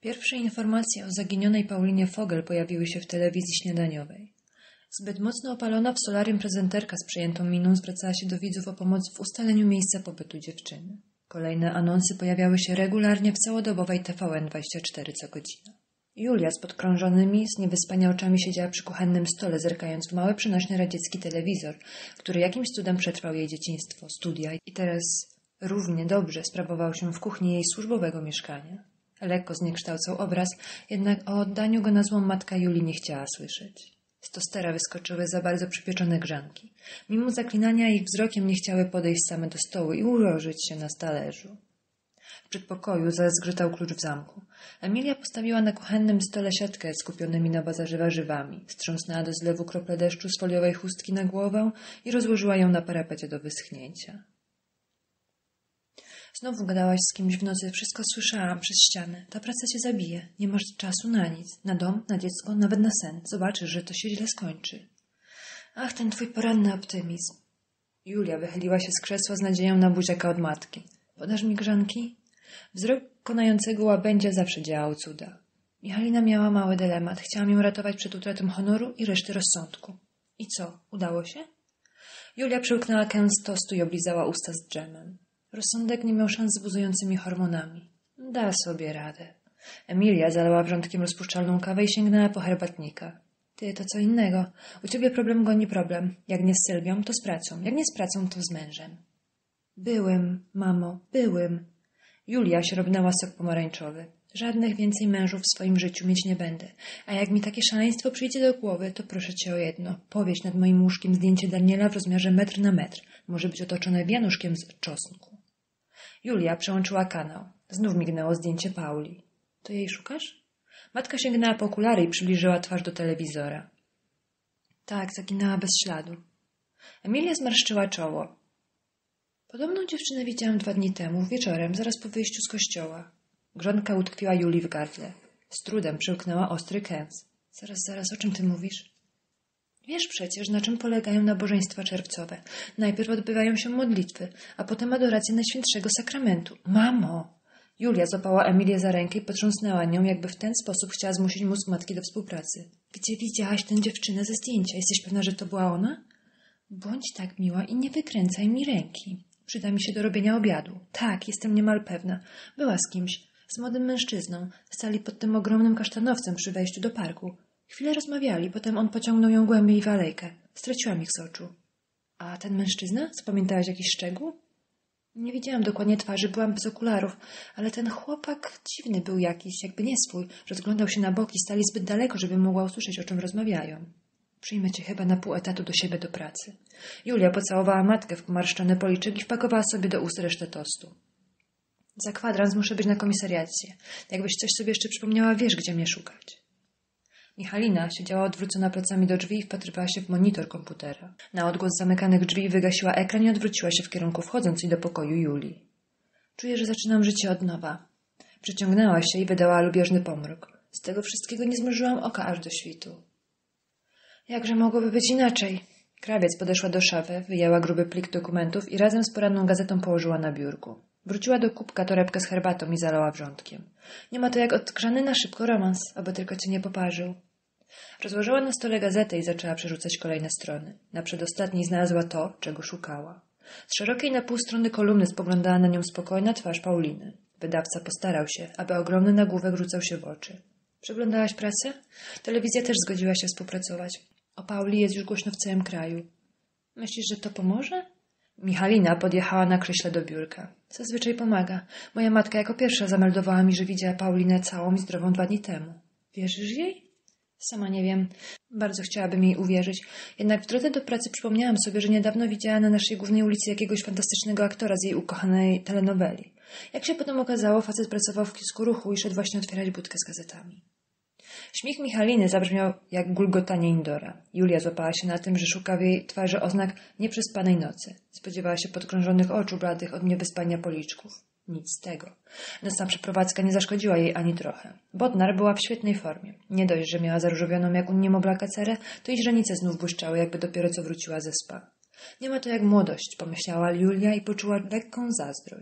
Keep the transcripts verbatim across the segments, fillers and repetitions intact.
Pierwsze informacje o zaginionej Paulinie Fogel pojawiły się w telewizji śniadaniowej. Zbyt mocno opalona w solarium prezenterka z przejętą miną zwracała się do widzów o pomoc w ustaleniu miejsca pobytu dziewczyny. Kolejne anonsy pojawiały się regularnie w całodobowej T V N dwadzieścia cztery co godzina. Julia z podkrążonymi, z niewyspania oczami siedziała przy kuchennym stole, zerkając w mały, przenośny radziecki telewizor, który jakimś cudem przetrwał jej dzieciństwo, studia i teraz równie dobrze sprawował się w kuchni jej służbowego mieszkania. Lekko zniekształcał obraz, jednak o oddaniu go na złą matka Julii nie chciała słyszeć. Z tostera wyskoczyły za bardzo przypieczone grzanki. Mimo zaklinania ich wzrokiem nie chciały podejść same do stołu i ułożyć się na talerzu. W przedpokoju zazgrzytał klucz w zamku. Emilia postawiła na kuchennym stole siatkę z kupionymi na bazarze warzywami, strząsnęła do zlewu krople deszczu z foliowej chustki na głowę i rozłożyła ją na parapecie do wyschnięcia. Znowu gadałaś z kimś w nocy, wszystko słyszałam przez ścianę. Ta praca cię zabije. Nie masz czasu na nic. Na dom, na dziecko, nawet na sen. Zobaczysz, że to się źle skończy. Ach, ten twój poranny optymizm. Julia wychyliła się z krzesła z nadzieją na buziaka od matki. Podasz mi grzanki? Wzrok konającego łabędzia zawsze działał cuda. Michalina miała mały dylemat. Chciałam ją ratować przed utratą honoru i reszty rozsądku. I co? Udało się? Julia przełknęła kęs tostu i oblizała usta z dżemem. Rozsądek nie miał szans z buzującymi hormonami. Da sobie radę. Emilia zalała wrzątkiem rozpuszczalną kawę i sięgnęła po herbatnika. Ty, to co innego. U ciebie problem goni problem. Jak nie z Sylwią, to z pracą. Jak nie z pracą, to z mężem. Byłym, mamo, byłym. Julia sierobnęła sok pomarańczowy. Żadnych więcej mężów w swoim życiu mieć nie będę. A jak mi takie szaleństwo przyjdzie do głowy, to proszę cię o jedno. Powieś nad moim łóżkiem zdjęcie Daniela w rozmiarze metr na metr. Może być otoczone wianuszkiem z czosnku. Julia przełączyła kanał. Znów mignęło zdjęcie Pauli. To jej szukasz? Matka sięgnęła po okulary i przybliżyła twarz do telewizora. Tak, zaginęła bez śladu. Emilia zmarszczyła czoło. Podobną dziewczynę widziałam dwa dni temu, wieczorem, zaraz po wyjściu z kościoła. Grządka utkwiła Julii w gardle. Z trudem przełknęła ostry kęs. Zaraz, zaraz, o czym ty mówisz? Wiesz przecież, na czym polegają nabożeństwa czerwcowe. Najpierw odbywają się modlitwy, a potem adoracja Najświętszego Sakramentu. Mamo! Julia złapała Emilię za rękę i potrząsnęła nią, jakby w ten sposób chciała zmusić mózg matki do współpracy. Gdzie widziałaś tę dziewczynę ze zdjęcia? Jesteś pewna, że to była ona? Bądź tak miła i nie wykręcaj mi ręki. Przyda mi się do robienia obiadu. Tak, jestem niemal pewna. Była z kimś, z młodym mężczyzną. Stali pod tym ogromnym kasztanowcem przy wejściu do parku. Chwilę rozmawiali, potem on pociągnął ją głębiej w alejkę. Straciłam ich z oczu. A ten mężczyzna? Zapamiętałaś jakiś szczegół? Nie widziałam dokładnie twarzy, byłam bez okularów, ale ten chłopak dziwny był jakiś, jakby nie swój. Rozglądał się na boki, stali zbyt daleko, żeby mogła usłyszeć, o czym rozmawiają. Przyjmę cię chyba na pół etatu do siebie do pracy. Julia pocałowała matkę w pomarszczony policzek i wpakowała sobie do ust resztę tostu. Za kwadrans muszę być na komisariacie. Jakbyś coś sobie jeszcze przypomniała, wiesz, gdzie mnie szukać. Michalina siedziała odwrócona plecami do drzwi i wpatrywała się w monitor komputera. Na odgłos zamykanych drzwi wygasiła ekran i odwróciła się w kierunku wchodzącej do pokoju Julii. Czuję, że zaczynam życie od nowa. Przeciągnęła się i wydała lubieżny pomruk. Z tego wszystkiego nie zmrużyłam oka aż do świtu. Jakże mogłoby być inaczej? Krawiec podeszła do szafy, wyjęła gruby plik dokumentów i razem z poranną gazetą położyła na biurku. Wróciła do kubka torebkę z herbatą i zalała wrzątkiem. Nie ma to jak odgrzany na szybko romans, aby tylko cię nie poparzył. Rozłożyła na stole gazetę i zaczęła przerzucać kolejne strony. Na przedostatniej znalazła to, czego szukała. Z szerokiej na pół strony kolumny spoglądała na nią spokojna twarz Pauliny. Wydawca postarał się, aby ogromny nagłówek rzucał się w oczy. Przeglądałaś prasę? Telewizja też zgodziła się współpracować. O Pauli jest już głośno w całym kraju. Myślisz, że to pomoże? Michalina podjechała na krześle do biurka. Zazwyczaj pomaga. Moja matka jako pierwsza zameldowała mi, że widziała Paulinę całą i zdrową dwa dni temu. Wierzysz jej? Sama nie wiem. Bardzo chciałabym jej uwierzyć. Jednak w drodze do pracy przypomniałam sobie, że niedawno widziała na naszej głównej ulicy jakiegoś fantastycznego aktora z jej ukochanej telenoweli. Jak się potem okazało, facet pracował w kiosku Ruchu i szedł właśnie otwierać budkę z gazetami. Śmiech Michaliny zabrzmiał jak gulgotanie Indora. Julia złapała się na tym, że szuka w jej twarzy oznak nieprzespanej nocy. Spodziewała się podkrążonych oczu bladych od niewyspania policzków. Nic z tego. Nocna przeprowadzka nie zaszkodziła jej ani trochę. Bodnar była w świetnej formie. Nie dość, że miała zaróżowioną jak u niemowlaka kacerę, to i źrenice znów błyszczały, jakby dopiero co wróciła ze spa. Nie ma to jak młodość, pomyślała Julia i poczuła lekką zazdrość.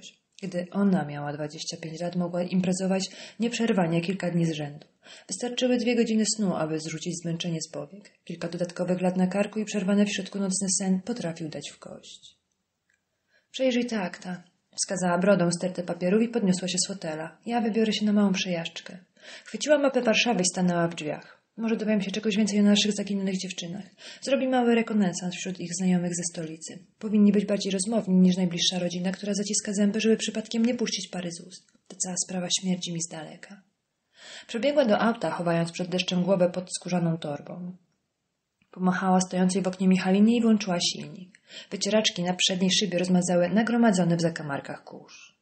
Gdy ona miała dwadzieścia pięć lat, mogła imprezować nieprzerwanie kilka dni z rzędu. Wystarczyły dwie godziny snu, aby zrzucić zmęczenie z powiek. Kilka dodatkowych lat na karku i przerwany w środku nocny sen potrafił dać w kość. Przejrzyj te akta. Wskazała brodą stertę papierów i podniosła się z fotela. Ja wybiorę się na małą przejażdżkę. Chwyciła mapę Warszawy i stanęła w drzwiach. Może dowiem się czegoś więcej o naszych zaginionych dziewczynach. Zrobi mały rekonesans wśród ich znajomych ze stolicy. Powinni być bardziej rozmowni niż najbliższa rodzina, która zaciska zęby, żeby przypadkiem nie puścić pary z ust. Ta cała sprawa śmierdzi mi z daleka. Przebiegła do auta, chowając przed deszczem głowę pod skórzaną torbą. Pomachała stojącej w oknie Michalinie i włączyła silnik. Wycieraczki na przedniej szybie rozmazały nagromadzony w zakamarkach kurz.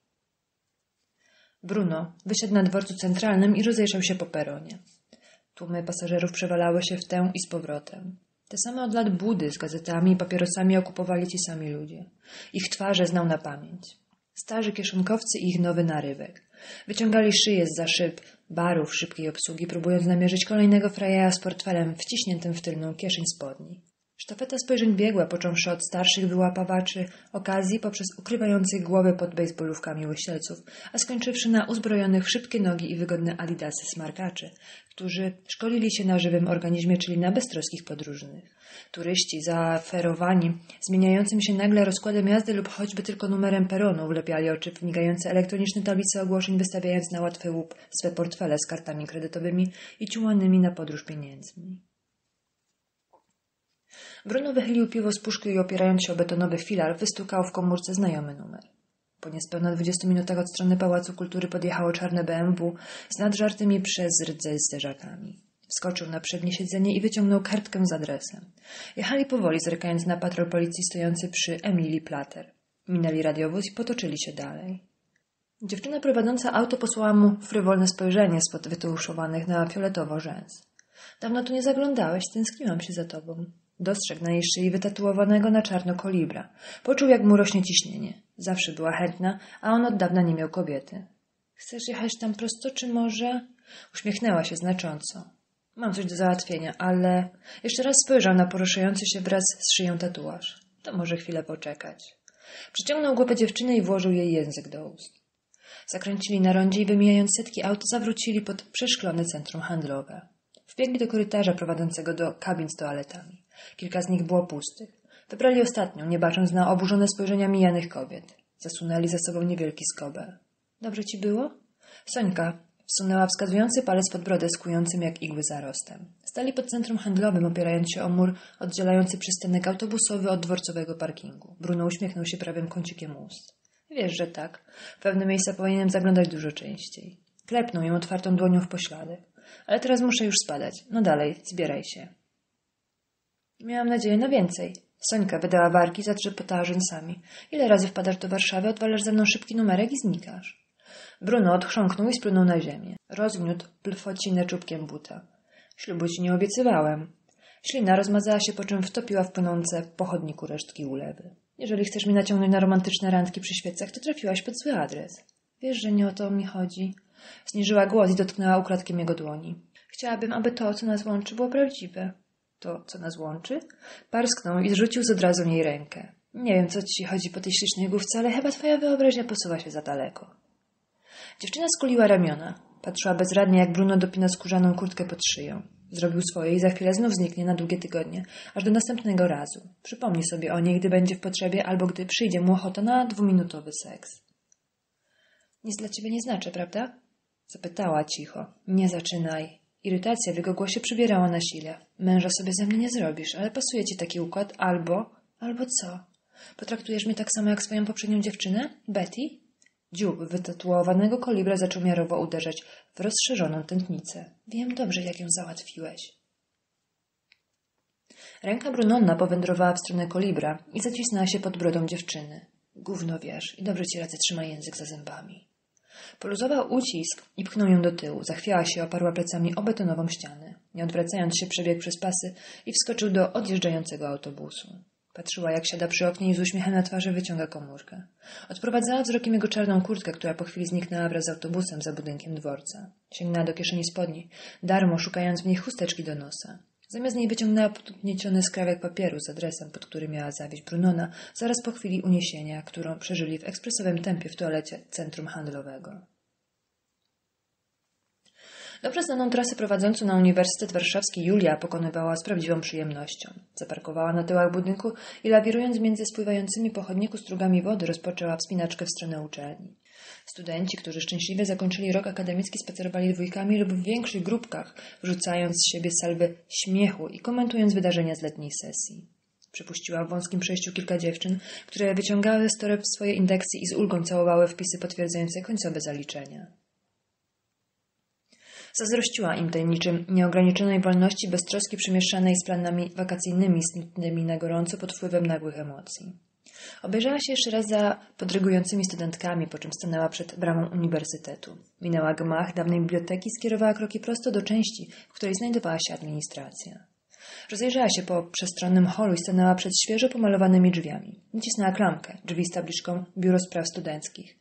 Bruno wysiadł na dworcu centralnym i rozejrzał się po peronie. Tłumy pasażerów przewalały się w tę i z powrotem. Te same od lat budy z gazetami i papierosami okupowali ci sami ludzie. Ich twarze znał na pamięć. Starzy kieszonkowcy i ich nowy narybek. Wyciągali szyję zza szyb barów szybkiej obsługi, próbując namierzyć kolejnego frajera z portfelem wciśniętym w tylną kieszeń spodni. Sztafeta spojrzeń biegła, począwszy od starszych wyłapawaczy okazji poprzez ukrywających głowy pod bejsbolówkami łysielców, a skończywszy na uzbrojonych w szybkie nogi i wygodne adidasy smarkaczy, którzy szkolili się na żywym organizmie, czyli na beztroskich podróżnych. Turyści zaaferowani zmieniającym się nagle rozkładem jazdy lub choćby tylko numerem peronu wlepiali oczy w migające elektroniczne tablice ogłoszeń, wystawiając na łatwy łup swe portfele z kartami kredytowymi i ciułanymi na podróż pieniędzmi. Bruno wychylił piwo z puszki i opierając się o betonowy filar, wystukał w komórce znajomy numer. Po niespełna dwudziestu minutach od strony Pałacu Kultury podjechało czarne B M W z nadżartymi przez rdze zderzakami. Wskoczył na przednie siedzenie i wyciągnął kartkę z adresem. Jechali powoli, zerkając na patrol policji stojący przy Emilii Plater. Minęli radiowóz i potoczyli się dalej. Dziewczyna prowadząca auto posłała mu frywolne spojrzenie spod wytuszowanych na fioletowo rzęs. Dawno tu nie zaglądałeś, tęskniłam się za tobą. Dostrzegł na jej szyi wytatuowanego na czarno kolibra. Poczuł, jak mu rośnie ciśnienie. Zawsze była chętna, a on od dawna nie miał kobiety. Chcesz jechać tam prosto, czy może? Uśmiechnęła się znacząco. Mam coś do załatwienia, ale... Jeszcze raz spojrzał na poruszający się wraz z szyją tatuaż. To może chwilę poczekać. Przyciągnął głowę dziewczyny i włożył jej język do ust. Zakręcili na rondzie i wymijając setki aut, zawrócili pod przeszklone centrum handlowe. Wbiegli do korytarza prowadzącego do kabin z toaletami. Kilka z nich było pustych. Wybrali ostatnią, nie bacząc na oburzone spojrzenia mijanych kobiet. Zasunęli za sobą niewielki skobel. Dobrze ci było? Sońka wsunęła wskazujący palec pod brodę z kującym jak igły zarostem. Stali pod centrum handlowym, opierając się o mur oddzielający przystanek autobusowy od dworcowego parkingu. Bruno uśmiechnął się prawym kącikiem ust. Wiesz, że tak. W pewne miejsca powinienem zaglądać dużo częściej. Klepnął ją otwartą dłonią w pośladek. Ale teraz muszę już spadać. No dalej, zbieraj się. Miałam nadzieję na więcej. Sońka wydała wargi, zadrzepotała rzęsami. Ile razy wpadasz do Warszawy, odwalasz ze mną szybki numerek i znikasz. Bruno odchrząknął i splunął na ziemię. Rozgniótł plwocinę czubkiem buta. Ślubu ci nie obiecywałem. Ślina rozmazała się, po czym wtopiła w płynące po chodniku resztki ulewy. Jeżeli chcesz mnie naciągnąć na romantyczne randki przy świecach, to trafiłaś pod zły adres. Wiesz, że nie o to mi chodzi. Zniżyła głos i dotknęła ukradkiem jego dłoni. Chciałabym, aby to, co nas łączy, było prawdziwe. To, co nas łączy? Parsknął i zrzucił z odrazą jej rękę. Nie wiem, co ci chodzi po tej ślicznej główce, ale chyba twoja wyobraźnia posuwa się za daleko. Dziewczyna skuliła ramiona. Patrzyła bezradnie, jak Bruno dopina skórzaną kurtkę pod szyją. Zrobił swoje i za chwilę znów zniknie na długie tygodnie, aż do następnego razu. Przypomni sobie o niej, gdy będzie w potrzebie albo gdy przyjdzie mu ochota na dwuminutowy seks. Nic dla ciebie nie znaczy, prawda? Zapytała cicho. Nie zaczynaj. Irytacja w jego głosie przybierała na sile. Męża sobie ze mnie nie zrobisz, ale pasuje ci taki układ albo... Albo co? Potraktujesz mnie tak samo jak swoją poprzednią dziewczynę? Betty? Dziób wytatuowanego kolibra zaczął miarowo uderzać w rozszerzoną tętnicę. Wiem dobrze, jak ją załatwiłeś. Ręka Brunonna powędrowała w stronę kolibra i zacisnęła się pod brodą dziewczyny. Gówno wiesz i dobrze ci radzę, trzymaj język za zębami. Poluzował ucisk i pchnął ją do tyłu. Zachwiała się, oparła plecami o betonową ścianę. Nie odwracając się, przebiegł przez pasy i wskoczył do odjeżdżającego autobusu. Patrzyła, jak siada przy oknie i z uśmiechem na twarzy wyciąga komórkę. Odprowadzała wzrokiem jego czarną kurtkę, która po chwili zniknęła wraz z autobusem za budynkiem dworca. Sięgnęła do kieszeni spodni, darmo szukając w nich chusteczki do nosa. Zamiast niej wyciągnęła podnieciony skrawek papieru z adresem, pod który miała zawieźć Brunona, zaraz po chwili uniesienia, którą przeżyli w ekspresowym tempie w toalecie centrum handlowego. Dobrze znaną trasę prowadzącą na Uniwersytet Warszawski Julia pokonywała z prawdziwą przyjemnością. Zaparkowała na tyłach budynku i lawirując między spływającymi po chodniku strugami wody rozpoczęła wspinaczkę w stronę uczelni. Studenci, którzy szczęśliwie zakończyli rok akademicki, spacerowali dwójkami lub w większych grupkach, wrzucając z siebie salwy śmiechu i komentując wydarzenia z letniej sesji. Przypuściła w wąskim przejściu kilka dziewczyn, które wyciągały z toreb swoje indeksy i z ulgą całowały wpisy potwierdzające końcowe zaliczenia. Zazdrościła im tej niczym nieograniczonej wolności beztroski przemieszanej z planami wakacyjnymi snitnymi na gorąco pod wpływem nagłych emocji. Obejrzała się jeszcze raz za podrygującymi studentkami, po czym stanęła przed bramą uniwersytetu. Minęła gmach dawnej biblioteki i skierowała kroki prosto do części, w której znajdowała się administracja. Rozejrzała się po przestronnym holu i stanęła przed świeżo pomalowanymi drzwiami. Nacisnęła klamkę, drzwi z tabliczką Biuro Spraw Studenckich.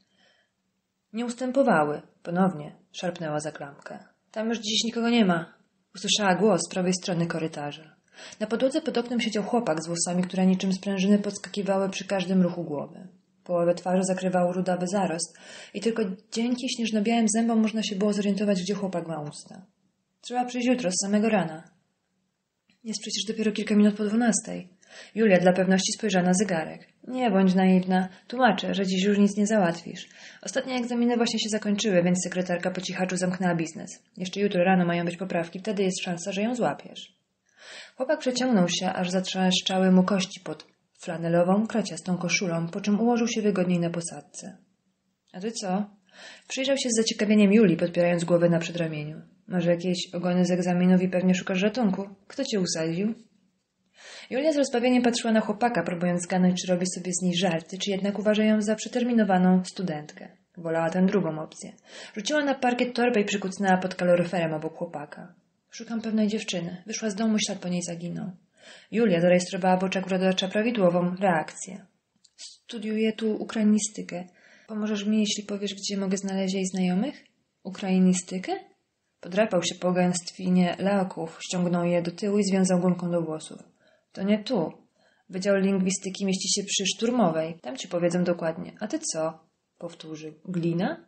Nie ustępowały. Ponownie szarpnęła za klamkę. Tam już dziś nikogo nie ma. Usłyszała głos z prawej strony korytarza. Na podłodze pod oknem siedział chłopak z włosami, które niczym sprężyny podskakiwały przy każdym ruchu głowy. Połowę twarzy zakrywał rudawy zarost i tylko dzięki śnieżno-białym zębom można się było zorientować, gdzie chłopak ma usta. Trzeba przyjść jutro, z samego rana. Jest przecież dopiero kilka minut po dwunastej. Julia dla pewności spojrzała na zegarek. Nie bądź naiwna. Tłumaczę, że dziś już nic nie załatwisz. Ostatnie egzaminy właśnie się zakończyły, więc sekretarka po cichaczu zamknęła biznes. Jeszcze jutro rano mają być poprawki, wtedy jest szansa, że ją złapiesz. Chłopak przeciągnął się, aż zatrzeszczały mu kości pod flanelową, kraciastą koszulą, po czym ułożył się wygodniej na posadce. A ty co? Przyjrzał się z zaciekawieniem Julii, podpierając głowę na przedramieniu. Może jakieś ogony z egzaminów i pewnie szukasz ratunku? Kto cię usadził? Julia z rozbawieniem patrzyła na chłopaka, próbując zgadnąć, czy robi sobie z niej żarty, czy jednak uważa ją za przeterminowaną studentkę. Wolała tę drugą opcję. Rzuciła na parkiet torbę i przykucnęła pod kaloryferem obok chłopaka. Szukam pewnej dziewczyny. Wyszła z domu, ślad po niej zaginął. Julia zarejestrowała w oczach brodacza prawidłową reakcję. Studiuję tu ukrainistykę. Pomożesz mi, jeśli powiesz, gdzie mogę znaleźć jej znajomych? Ukrainistykę? Podrapał się po gęstwinie laków, ściągnął je do tyłu i związał gumką do włosów. To nie tu. Wydział lingwistyki mieści się przy Szturmowej. Tam ci powiedzą dokładnie. A ty co? Powtórzył. Glina?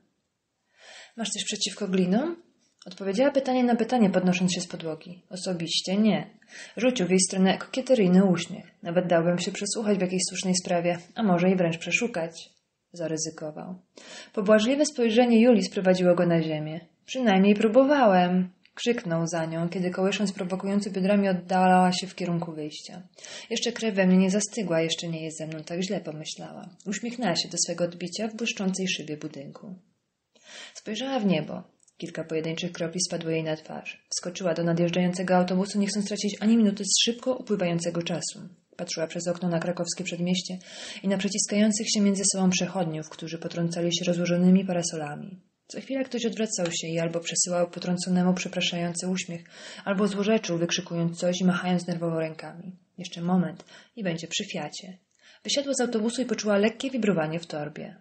Masz coś przeciwko glinom? Odpowiedziała pytanie na pytanie, podnosząc się z podłogi. Osobiście nie. Rzucił w jej stronę kokieteryjny uśmiech. Nawet dałbym się przesłuchać w jakiejś słusznej sprawie, a może i wręcz przeszukać. Zaryzykował. Pobłażliwe spojrzenie Julii sprowadziło go na ziemię. Przynajmniej próbowałem. Krzyknął za nią, kiedy kołysząc prowokujący biodrami oddalała się w kierunku wyjścia. Jeszcze krew we mnie nie zastygła, jeszcze nie jest ze mną tak źle, pomyślała. Uśmiechnęła się do swego odbicia w błyszczącej szybie budynku. Spojrzała w niebo. Kilka pojedynczych kropli spadło jej na twarz. Wskoczyła do nadjeżdżającego autobusu, nie chcąc tracić ani minuty z szybko upływającego czasu. Patrzyła przez okno na krakowskie przedmieście i na przeciskających się między sobą przechodniów, którzy potrącali się rozłożonymi parasolami. Co chwila ktoś odwracał się i albo przesyłał potrąconemu przepraszający uśmiech, albo złorzeczył, wykrzykując coś i machając nerwowo rękami. Jeszcze moment i będzie przy Fiacie. Wysiadła z autobusu i poczuła lekkie wibrowanie w torbie.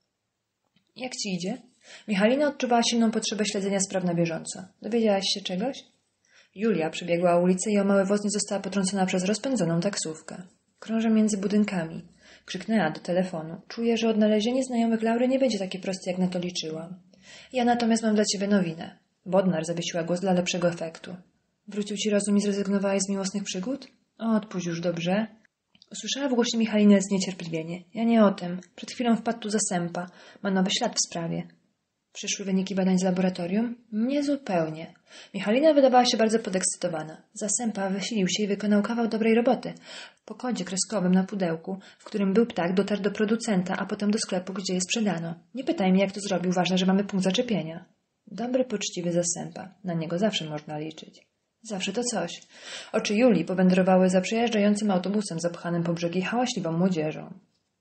Jak ci idzie? Michalina odczuwała silną potrzebę śledzenia spraw na bieżąco. Dowiedziałaś się czegoś? Julia przebiegła ulicę i o mały woz nie została potrącona przez rozpędzoną taksówkę. Krążę między budynkami. Krzyknęła do telefonu. Czuję, że odnalezienie znajomych Laury nie będzie takie proste, jak na to liczyłam. Ja natomiast mam dla ciebie nowinę. Bodnar zawiesiła głos dla lepszego efektu. Wrócił ci rozum i zrezygnowałeś z miłosnych przygód? O, odpuść już, dobrze? Usłyszała w głosie Michalinę zniecierpliwienie. Ja nie o tym. Przed chwilą wpadł tu Zasępa. Ma nowy ślad w sprawie. Przyszły wyniki badań z laboratorium? Niezupełnie. Michalina wydawała się bardzo podekscytowana. Zasępa wysilił się i wykonał kawał dobrej roboty. Po kodzie kreskowym na pudełku, w którym był ptak, dotarł do producenta, a potem do sklepu, gdzie je sprzedano. Nie pytaj mnie, jak to zrobił. Ważne, że mamy punkt zaczepienia. Dobry, poczciwy Zasępa. Na niego zawsze można liczyć. Zawsze to coś. Oczy Julii powędrowały za przejeżdżającym autobusem zapchanym po brzegi hałaśliwą młodzieżą.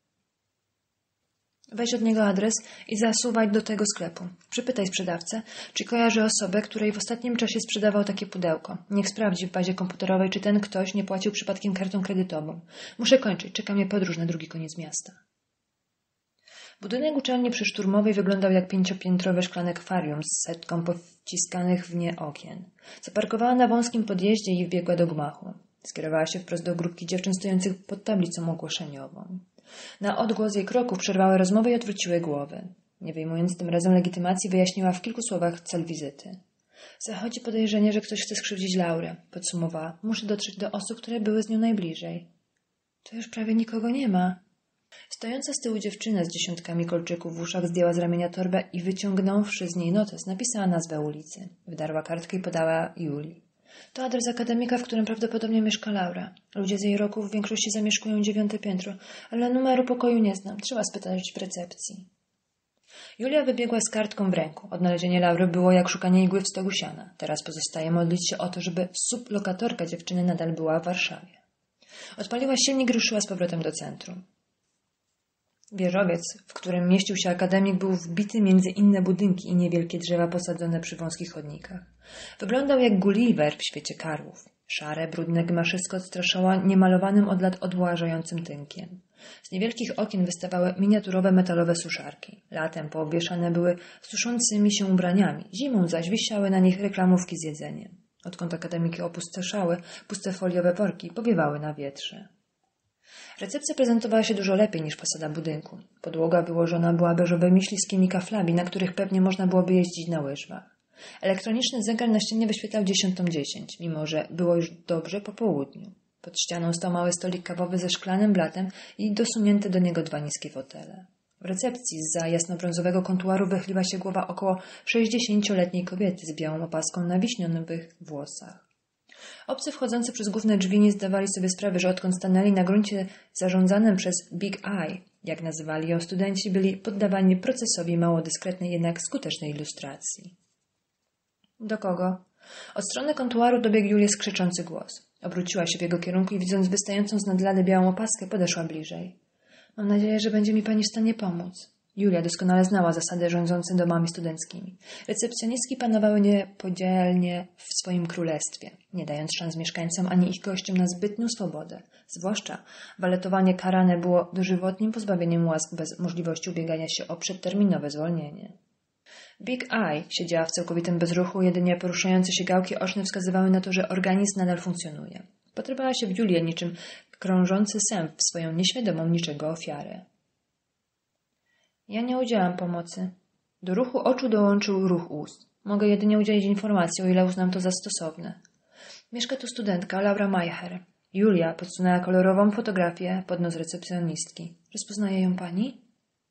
Weź od niego adres i zasuwaj do tego sklepu. Przypytaj sprzedawcę, czy kojarzy osobę, której w ostatnim czasie sprzedawał takie pudełko. Niech sprawdzi w bazie komputerowej, czy ten ktoś nie płacił przypadkiem kartą kredytową. Muszę kończyć. Czeka mnie podróż na drugi koniec miasta. Budynek uczelni przyszturmowej wyglądał jak pięciopiętrowe szklane akwarium z setką powciskanych w nie okien. Zaparkowała na wąskim podjeździe i wbiegła do gmachu. Skierowała się wprost do grupki dziewczyn stojących pod tablicą ogłoszeniową. Na odgłos jej kroków przerwały rozmowę i odwróciły głowy. Nie wyjmując tym razem legitymacji, wyjaśniła w kilku słowach cel wizyty. Zachodzi podejrzenie, że ktoś chce skrzywdzić Laurę, podsumowała. Muszę dotrzeć do osób, które były z nią najbliżej. To już prawie nikogo nie ma. Stojąca z tyłu dziewczyna z dziesiątkami kolczyków w uszach zdjęła z ramienia torbę i wyciągnąwszy z niej notes, napisała nazwę ulicy. Wydarła kartkę i podała Julii. To adres akademika, w którym prawdopodobnie mieszka Laura. Ludzie z jej roku w większości zamieszkują dziewiąte piętro, ale numeru pokoju nie znam. Trzeba spytać w recepcji. Julia wybiegła z kartką w ręku. Odnalezienie Laury było jak szukanie igły w stogu siana. Teraz pozostaje modlić się o to, żeby sublokatorka dziewczyny nadal była w Warszawie. Odpaliła silnik i ruszyła z powrotem do centrum. Wieżowiec, w którym mieścił się akademik, był wbity między inne budynki i niewielkie drzewa posadzone przy wąskich chodnikach. Wyglądał jak Gulliver w świecie karłów. Szare, brudne gmaszysko odstraszało niemalowanym od lat odłażającym tynkiem. Z niewielkich okien wystawały miniaturowe metalowe suszarki. Latem poobwieszane były suszącymi się ubraniami, zimą zaś wisiały na nich reklamówki z jedzeniem. Odkąd akademiki opustoszały, puste foliowe worki powiewały na wietrze. Recepcja prezentowała się dużo lepiej niż fasada budynku. Podłoga wyłożona była beżowymi śliskimi kaflami, na których pewnie można byłoby jeździć na łyżwach. Elektroniczny zegar na ścianie wyświetlał dziesiątą dziesięć, mimo że było już dobrze po południu. Pod ścianą stał mały stolik kawowy ze szklanym blatem i dosunięte do niego dwa niskie fotele. W recepcji zza jasnobrązowego kontuaru wychyliła się głowa około sześćdziesięcioletniej kobiety z białą opaską na wiśniowych włosach. Obcy wchodzący przez główne drzwi nie zdawali sobie sprawy, że odkąd stanęli na gruncie zarządzanym przez Big Eye, jak nazywali ją studenci, byli poddawani procesowi mało dyskretnej, jednak skutecznej ilustracji. Do kogo? Od strony kontuaru dobiegł Julię skrzyczący głos. Obróciła się w jego kierunku i widząc wystającą z nadlady białą opaskę, podeszła bliżej. Mam nadzieję, że będzie mi pani w stanie pomóc. Julia doskonale znała zasady rządzące domami studenckimi. Recepcjonistki panowały niepodzielnie w swoim królestwie, nie dając szans mieszkańcom ani ich gościom na zbytnią swobodę. Zwłaszcza waletowanie karane było dożywotnim pozbawieniem łask bez możliwości ubiegania się o przedterminowe zwolnienie. Big Eye siedziała w całkowitym bezruchu, jedynie poruszające się gałki oczne wskazywały na to, że organizm nadal funkcjonuje. Potrybała się w Julię niczym krążący sęp w swoją nieświadomą niczego ofiarę. Ja nie udzielam pomocy. Do ruchu oczu dołączył ruch ust. Mogę jedynie udzielić informacji, o ile uznam to za stosowne. Mieszka tu studentka Laura Mayher. Julia podsunęła kolorową fotografię pod nos recepcjonistki. Rozpoznaje ją pani?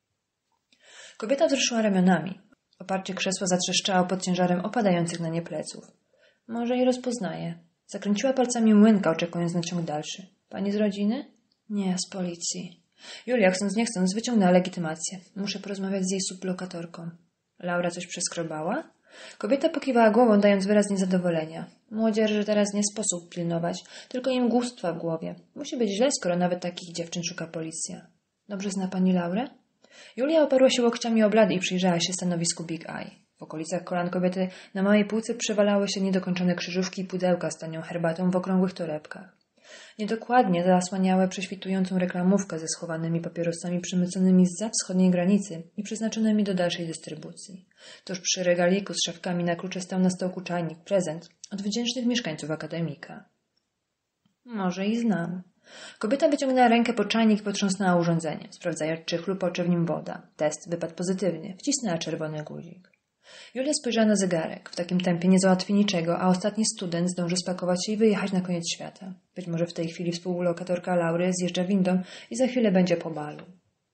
Kobieta wzruszyła ramionami. Oparcie krzesła zatrzeszczało pod ciężarem opadających na nie pleców. Może i rozpoznaje. Zakręciła palcami młynka, oczekując na ciąg dalszy. Pani z rodziny? Nie, z policji. Julia, chcąc nie chcąc, wyciągnęła legitymację. Muszę porozmawiać z jej sublokatorką. Laura coś przeskrobała? Kobieta pokiwała głową, dając wyraz niezadowolenia. Młodzieży teraz nie sposób pilnować, tylko im głupstwa w głowie. Musi być źle, skoro nawet takich dziewczyn szuka policja. Dobrze zna pani Laurę? Julia oparła się łokciami o blady i przyjrzała się stanowisku Big Eye. W okolicach kolan kobiety na małej półce przewalały się niedokończone krzyżówki i pudełka z tanią herbatą w okrągłych torebkach. Niedokładnie zasłaniały prześwitującą reklamówkę ze schowanymi papierosami przemyconymi zza wschodniej granicy i przeznaczonymi do dalszej dystrybucji. Tuż przy regaliku z szafkami na klucze stał na stołku czajnik, prezent od wdzięcznych mieszkańców akademika. Może i znam. Kobieta wyciągnęła rękę po czajnik i potrząsnęła urządzenie, sprawdzając, czy chlupocze w nim woda. Test wypadł pozytywnie. Wcisnęła czerwony guzik. Julia spojrzała na zegarek. W takim tempie nie załatwi niczego, a ostatni student zdąży spakować się i wyjechać na koniec świata. Być może w tej chwili współlokatorka Laury zjeżdża windą i za chwilę będzie po balu.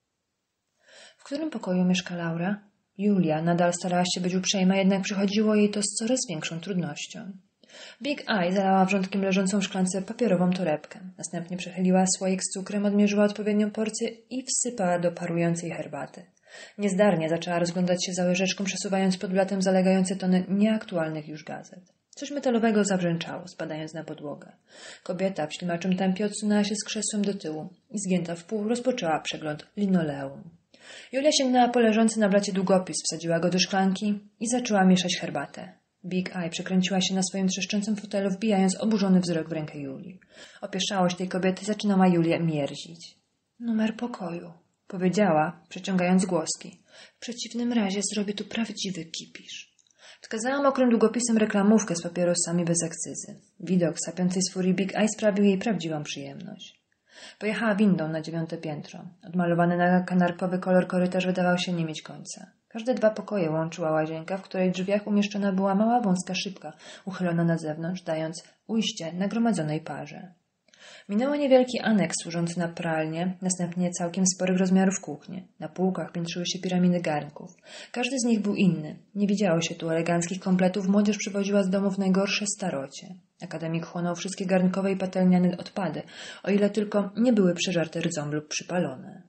W którym pokoju mieszka Laura? Julia nadal starała się być uprzejma, jednak przychodziło jej to z coraz większą trudnością. Big Eye zalała wrzątkiem leżącą w szklance papierową torebkę. Następnie przechyliła słoik z cukrem, odmierzyła odpowiednią porcję i wsypała do parującej herbaty. Niezdarnie zaczęła rozglądać się za łyżeczką, przesuwając pod blatem zalegające tony nieaktualnych już gazet. Coś metalowego zabrzęczało, spadając na podłogę. Kobieta w ślimaczym tempie odsunęła się z krzesłem do tyłu i zgięta w pół rozpoczęła przegląd linoleum. Julia sięgnęła po leżący na blacie długopis, wsadziła go do szklanki i zaczęła mieszać herbatę. Big Eye przekręciła się na swoim trzeszczącym fotelu, wbijając oburzony wzrok w rękę Julii. Opieszałość tej kobiety zaczynała Julię mierzić. Numer pokoju. powiedziała, przeciągając głoski. W przeciwnym razie zrobię tu prawdziwy kipisz. Wskazała mokrym długopisem reklamówkę z papierosami bez akcyzy. Widok sapiącej z furii Big Eye sprawił jej prawdziwą przyjemność. Pojechała windą na dziewiąte piętro. Odmalowany na kanarkowy kolor korytarz wydawał się nie mieć końca. Każde dwa pokoje łączyła łazienka, w której drzwiach umieszczona była mała wąska szybka, uchylona na zewnątrz, dając ujście nagromadzonej parze. Minęła niewielki aneks służący na pralnię, następnie całkiem sporych rozmiarów kuchnię. Na półkach piętrzyły się piramidy garnków. Każdy z nich był inny. Nie widziało się tu eleganckich kompletów, młodzież przywoziła z domów najgorsze starocie. Akademik chłonął wszystkie garnkowe i patelniane odpady, o ile tylko nie były przeżarte rdzą lub przypalone.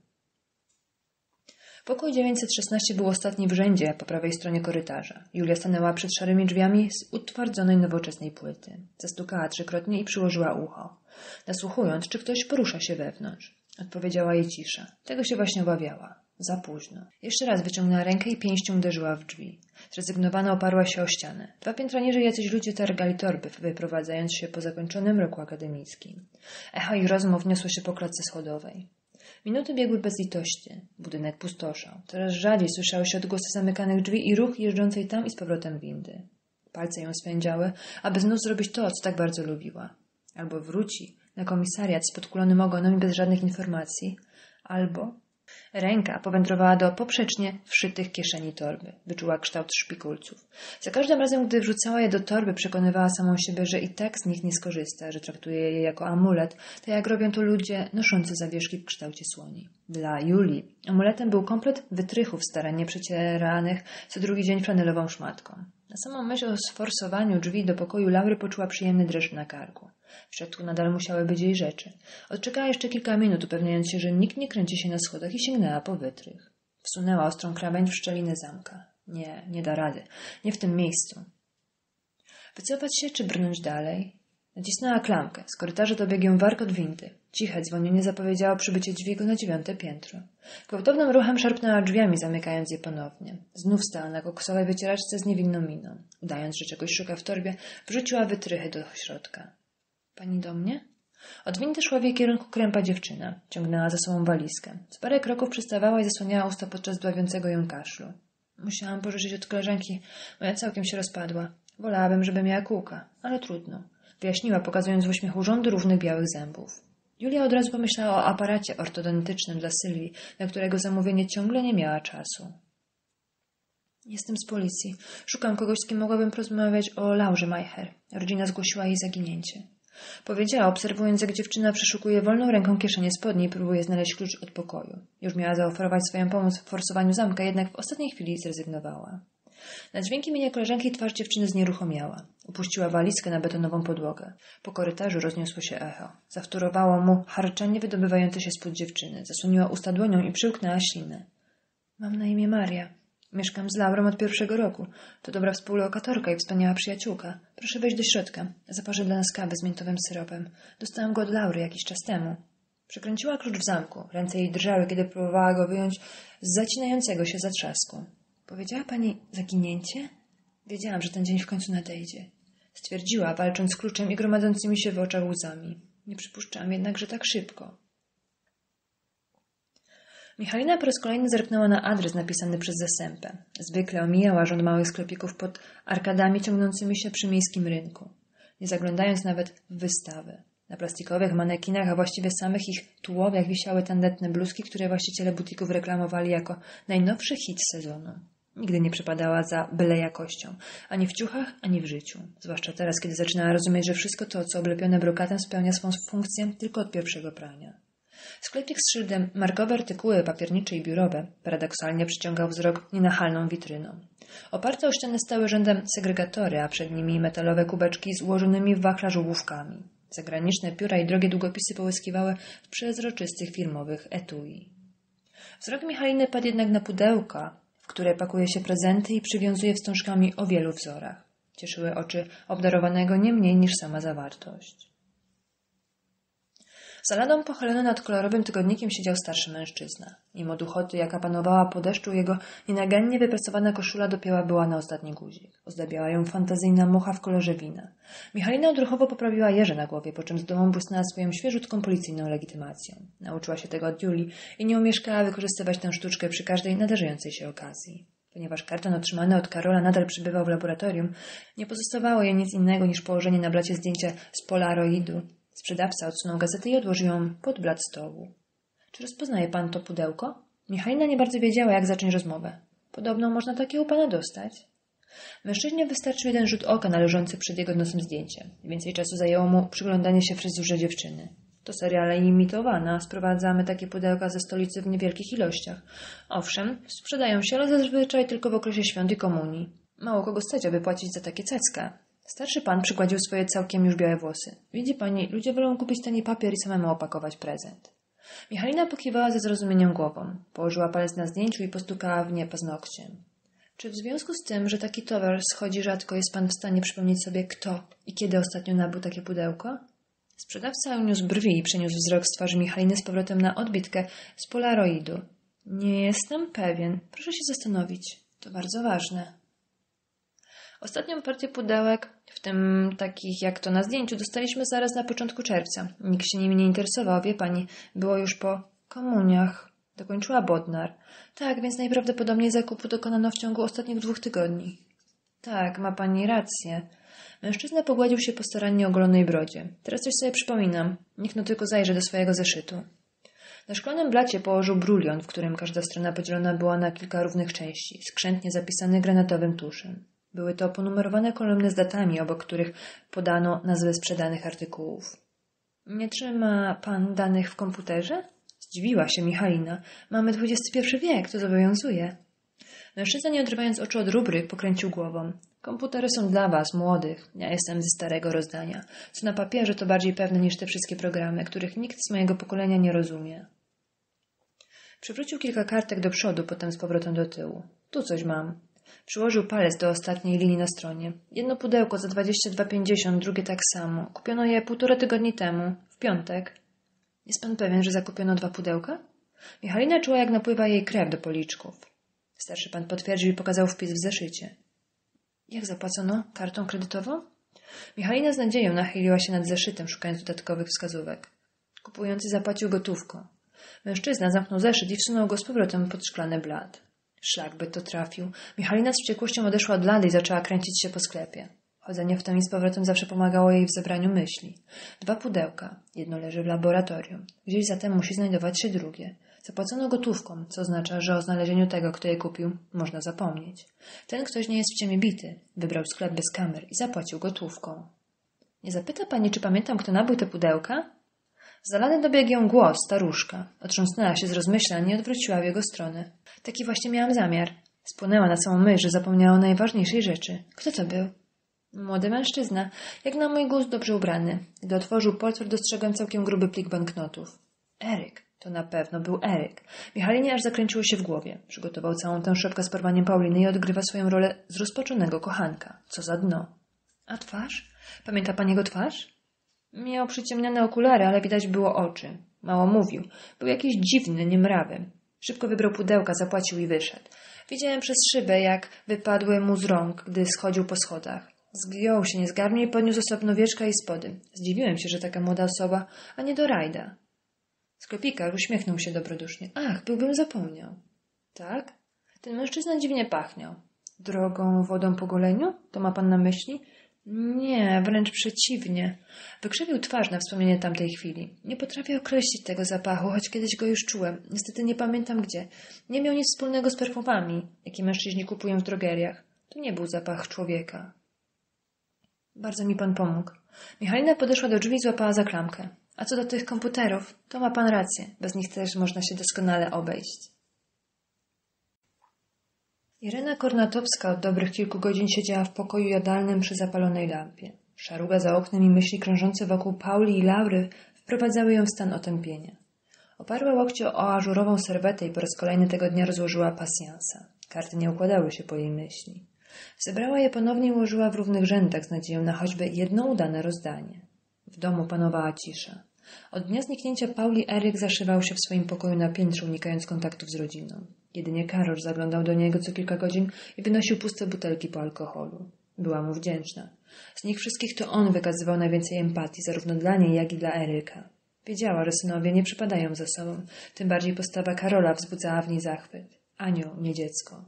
Pokój dziewięćset szesnaście był ostatni w rzędzie po prawej stronie korytarza. Julia stanęła przed szarymi drzwiami z utwardzonej nowoczesnej płyty. Zastukała trzykrotnie i przyłożyła ucho, nasłuchując, czy ktoś porusza się wewnątrz. Odpowiedziała jej cisza. Tego się właśnie obawiała. Za późno. Jeszcze raz wyciągnęła rękę i pięścią uderzyła w drzwi. Zrezygnowana oparła się o ścianę. Dwa piętra niżej jacyś ludzie targali torby, wyprowadzając się po zakończonym roku akademickim. Echo ich rozmów niosło się po klatce schodowej. Minuty biegły bez litości. Budynek pustoszał. Coraz rzadziej słyszały się odgłosy zamykanych drzwi i ruch jeżdżącej tam i z powrotem windy. Palce ją swędziały, aby znów zrobić to, co tak bardzo lubiła. Albo wróci na komisariat z podkulonym ogonem i bez żadnych informacji, albo... Ręka powędrowała do poprzecznie wszytych kieszeni torby. Wyczuła kształt szpikulców. Za każdym razem, gdy wrzucała je do torby, przekonywała samą siebie, że i tak z nich nie skorzysta, że traktuje je jako amulet, tak jak robią to ludzie noszący zawieszki w kształcie słoni. Dla Julii amuletem był komplet wytrychów starannie przecieranych co drugi dzień flanelową szmatką. Na samą myśl o sforsowaniu drzwi do pokoju Laury poczuła przyjemny dreszcz na karku. W środku nadal musiały być jej rzeczy. Odczekała jeszcze kilka minut, upewniając się, że nikt nie kręci się na schodach i sięgnęła po wytrych. Wsunęła ostrą krawędź w szczelinę zamka. Nie, nie da rady. Nie w tym miejscu. Wycofać się czy brnąć dalej? Nacisnęła klamkę. Z korytarza dobiegł ją warkot windy. Ciche dzwonienie zapowiedziało przybycie dźwigu na dziewiąte piętro. Gwałtownym ruchem szarpnęła drzwiami, zamykając je ponownie. Znów stała na koksowej wycieraczce z niewinną miną. Udając, że czegoś szuka w torbie, wrzuciła wytrychy do środka. Pani do mnie? Od windy szła w jej kierunku krępa dziewczyna. Ciągnęła za sobą walizkę. Z parę kroków przystawała i zasłaniała usta podczas dławiącego ją kaszlu. Musiałam pożyczyć od koleżanki. Moja całkiem się rozpadła. Wolałabym, żeby miała kółka, ale trudno. Wyjaśniła, pokazując w uśmiechu rządy równych białych zębów. Julia od razu pomyślała o aparacie ortodontycznym dla Sylwii, na którego zamówienie ciągle nie miała czasu. Jestem z policji. Szukam kogoś, z kim mogłabym porozmawiać o Laurze Majcher. Rodzina zgłosiła jej zaginięcie. Powiedziała, obserwując, jak dziewczyna przeszukuje wolną ręką kieszenie spodni i próbuje znaleźć klucz od pokoju. Już miała zaoferować swoją pomoc w forsowaniu zamka, jednak w ostatniej chwili zrezygnowała. Na dźwięki imienia koleżanki twarz dziewczyny znieruchomiała. Upuściła walizkę na betonową podłogę. Po korytarzu rozniosło się echo. Zawtórowało mu harczenie wydobywające się spod dziewczyny. Zasłoniła usta dłonią i przyłknęła ślinę. Mam na imię Maria. Mieszkam z Laurą od pierwszego roku. To dobra współlokatorka i wspaniała przyjaciółka. Proszę wejść do środka. Zaparzę dla nas kawę z miętowym syropem. Dostałam go od Laury jakiś czas temu. Przekręciła klucz w zamku. Ręce jej drżały, kiedy próbowała go wyjąć z zacinającego się zatrzasku. Powiedziała pani zaginięcie? Wiedziałam, że ten dzień w końcu nadejdzie. Stwierdziła, walcząc z kluczem i gromadzącymi się w oczach łzami. Nie przypuszczałam jednak, że tak szybko. Michalina po raz kolejny zerknęła na adres napisany przez Zasępę. Zwykle omijała rząd małych sklepików pod arkadami ciągnącymi się przy miejskim rynku, nie zaglądając nawet w wystawy. Na plastikowych manekinach, a właściwie samych ich tułowiach wisiały tandetne bluzki, które właściciele butików reklamowali jako najnowszy hit sezonu. Nigdy nie przepadała za byle jakością, ani w ciuchach, ani w życiu. Zwłaszcza teraz, kiedy zaczynała rozumieć, że wszystko to, co oblepione brokatem, spełnia swą funkcję tylko od pierwszego prania. Sklepik z szyldem markowe artykuły papiernicze i biurowe paradoksalnie przyciągał wzrok nienachalną witryną. Oparte o ścianę stały rzędem segregatory, a przed nimi metalowe kubeczki z ułożonymi w wachlarz ołówkami. Zagraniczne pióra i drogie długopisy połyskiwały w przezroczystych firmowych etui. Wzrok Michaliny padł jednak na pudełka, w które pakuje się prezenty i przywiązuje wstążkami o wielu wzorach. Cieszyły oczy obdarowanego nie mniej niż sama zawartość. Za ladą pochylono nad kolorowym tygodnikiem siedział starszy mężczyzna. Mimo duchoty, jaka panowała po deszczu, jego nienagannie wypracowana koszula dopięła była na ostatni guzik. Ozdabiała ją fantazyjna mucha w kolorze wina. Michalina odruchowo poprawiła jeże na głowie, po czym z dumą błysnęła swoją świeżutką policyjną legitymacją. Nauczyła się tego od Julii i nie umieszkała wykorzystywać tę sztuczkę przy każdej nadarzającej się okazji. Ponieważ karton otrzymany od Karola nadal przebywał w laboratorium, nie pozostawało jej nic innego niż położenie na blacie zdjęcia z polaroidu. Sprzedawca odsunął gazetę i odłożył ją pod blat stołu. Czy rozpoznaje pan to pudełko? Michalina nie bardzo wiedziała, jak zacząć rozmowę. Podobno można takie u pana dostać. Mężczyźnie wystarczył jeden rzut oka na leżące przed jego nosem zdjęcie. Więcej czasu zajęło mu przyglądanie się fryzurze dziewczyny. To seriale imitowana. Sprowadzamy takie pudełka ze stolicy w niewielkich ilościach. Owszem, sprzedają się, ale zazwyczaj tylko w okresie świąt i komunii. Mało kogo stać, aby płacić za takie cacka. Starszy pan przygładził swoje całkiem już białe włosy. Widzi pani, ludzie wolą kupić tani papier i samemu opakować prezent. Michalina pokiwała ze zrozumieniem głową. Położyła palec na zdjęciu i postukała w nie paznokciem. Czy w związku z tym, że taki towar schodzi rzadko, jest pan w stanie przypomnieć sobie, kto i kiedy ostatnio nabył takie pudełko? Sprzedawca uniósł brwi i przeniósł wzrok z twarzy Michaliny z powrotem na odbitkę z polaroidu. Nie jestem pewien. Proszę się zastanowić. To bardzo ważne. Ostatnią partię pudełek, w tym takich jak to na zdjęciu, dostaliśmy zaraz na początku czerwca. Nikt się nimi nie interesował, wie pani. Było już po komuniach. Dokończyła Bodnar. Tak, więc najprawdopodobniej zakupu dokonano w ciągu ostatnich dwóch tygodni. Tak, ma pani rację. Mężczyzna pogładził się po starannie ogolonej brodzie. Teraz coś sobie przypominam. Niech no tylko zajrzy do swojego zeszytu. Na szklanym blacie położył brulion, w którym każda strona podzielona była na kilka równych części, skrzętnie zapisane granatowym tuszem. Były to ponumerowane kolumny z datami, obok których podano nazwy sprzedanych artykułów. Nie trzyma pan danych w komputerze? Zdziwiła się Michalina. Mamy dwudziesty pierwszy wiek, to zobowiązuje. Mężczyzna, nie odrywając oczu od rubryk, pokręcił głową. Komputery są dla was, młodych. Ja jestem ze starego rozdania. Co na papierze, to bardziej pewne niż te wszystkie programy, których nikt z mojego pokolenia nie rozumie. Przywrócił kilka kartek do przodu, potem z powrotem do tyłu. Tu coś mam. Przyłożył palec do ostatniej linii na stronie. Jedno pudełko za dwadzieścia dwa pięćdziesiąt, drugie tak samo. Kupiono je półtora tygodni temu, w piątek. Jest pan pewien, że zakupiono dwa pudełka? Michalina czuła, jak napływa jej krew do policzków. Starszy pan potwierdził i pokazał wpis w zeszycie. Jak zapłacono? Kartą kredytową? Michalina z nadzieją nachyliła się nad zeszytem, szukając dodatkowych wskazówek. Kupujący zapłacił gotówką. Mężczyzna zamknął zeszyt i wsunął go z powrotem pod szklany blat. Szlak by to trafił. Michalina z wściekłością odeszła od lady i zaczęła kręcić się po sklepie. Chodzenie w tam i z powrotem zawsze pomagało jej w zebraniu myśli. Dwa pudełka. Jedno leży w laboratorium. Gdzieś zatem musi znajdować się drugie. Zapłacono gotówką, co oznacza, że o znalezieniu tego, kto je kupił, można zapomnieć. Ten ktoś nie jest w ciemię bity. Wybrał sklep bez kamer i zapłacił gotówką. Nie zapyta pani, czy pamiętam, kto nabył te pudełka? Z zalany dobiegł ją głos, staruszka. Otrząsnęła się z rozmyślań i odwróciła w jego stronę. Taki właśnie miałam zamiar. Spłonęła na samą myśl, że zapomniała o najważniejszej rzeczy. Kto to był? Młody mężczyzna, jak na mój gust dobrze ubrany. Gdy otworzył portfel, dostrzegłem całkiem gruby plik banknotów. Eryk. To na pewno był Eryk. Michalinie aż zakręciło się w głowie. Przygotował całą tę szopkę z porwaniem Pauliny i odgrywa swoją rolę zrozpaczonego kochanka. Co za dno. A twarz? Pamięta pan jego twarz? Miał przyciemnione okulary, ale widać było oczy. Mało mówił. Był jakiś dziwny, niemrawy. Szybko wybrał pudełka, zapłacił i wyszedł. Widziałem przez szybę, jak wypadły mu z rąk, gdy schodził po schodach. Zgiął się niezgarnie i podniósł osobno wieczka i spody. Zdziwiłem się, że taka młoda osoba, a nie do rajda. Sklepikarz uśmiechnął się dobrodusznie. Ach, byłbym zapomniał. Tak? Ten mężczyzna dziwnie pachniał. Drogą wodą po goleniu? To ma pan na myśli? Nie, wręcz przeciwnie. Wykrzywił twarz na wspomnienie tamtej chwili. Nie potrafię określić tego zapachu, choć kiedyś go już czułem. Niestety nie pamiętam gdzie. Nie miał nic wspólnego z perfumami, jakie mężczyźni kupują w drogeriach. To nie był zapach człowieka. Bardzo mi pan pomógł. Michalina podeszła do drzwi i złapała za klamkę. A co do tych komputerów, to ma pan rację. Bez nich też można się doskonale obejść. Irena Kornatowska od dobrych kilku godzin siedziała w pokoju jadalnym przy zapalonej lampie. Szaruga za oknem i myśli krążące wokół Pauli i Laury wprowadzały ją w stan otępienia. Oparła łokcie o ażurową serwetę i po raz kolejny tego dnia rozłożyła pasjansa. Karty nie układały się po jej myśli. Zebrała je ponownie i ułożyła w równych rzędach z nadzieją na choćby jedno udane rozdanie. W domu panowała cisza. Od dnia zniknięcia Pauli Eryk zaszywał się w swoim pokoju na piętrze, unikając kontaktów z rodziną. Jedynie Karol zaglądał do niego co kilka godzin i wynosił puste butelki po alkoholu. Była mu wdzięczna. Z nich wszystkich to on wykazywał najwięcej empatii, zarówno dla niej, jak i dla Eryka. Wiedziała, że synowie nie przypadają za sobą, tym bardziej postawa Karola wzbudzała w niej zachwyt. Anioł, nie dziecko.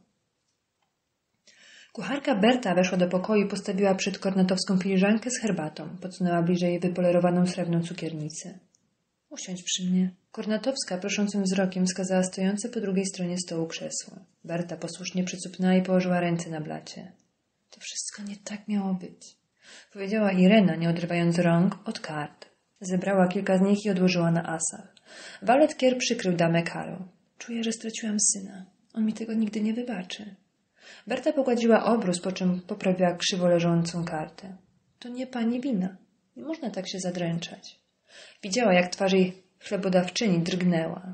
Kucharka Berta weszła do pokoju i postawiła przed kornatowską filiżankę z herbatą. Podsunęła bliżej wypolerowaną srebrną cukiernicę. Usiądź przy mnie. Kornatowska proszącym wzrokiem wskazała stojące po drugiej stronie stołu krzesło. Berta posłusznie przycupnęła i położyła ręce na blacie. To wszystko nie tak miało być, powiedziała Irena, nie odrywając rąk od kart. Zebrała kilka z nich i odłożyła na asach. Walet Kier przykrył damę Karol. Czuję, że straciłam syna. On mi tego nigdy nie wybaczy. Berta pogładziła obrus, po czym poprawiła krzywo leżącą kartę. To nie pani wina. Nie można tak się zadręczać. Widziała, jak twarz jej chlebodawczyni drgnęła.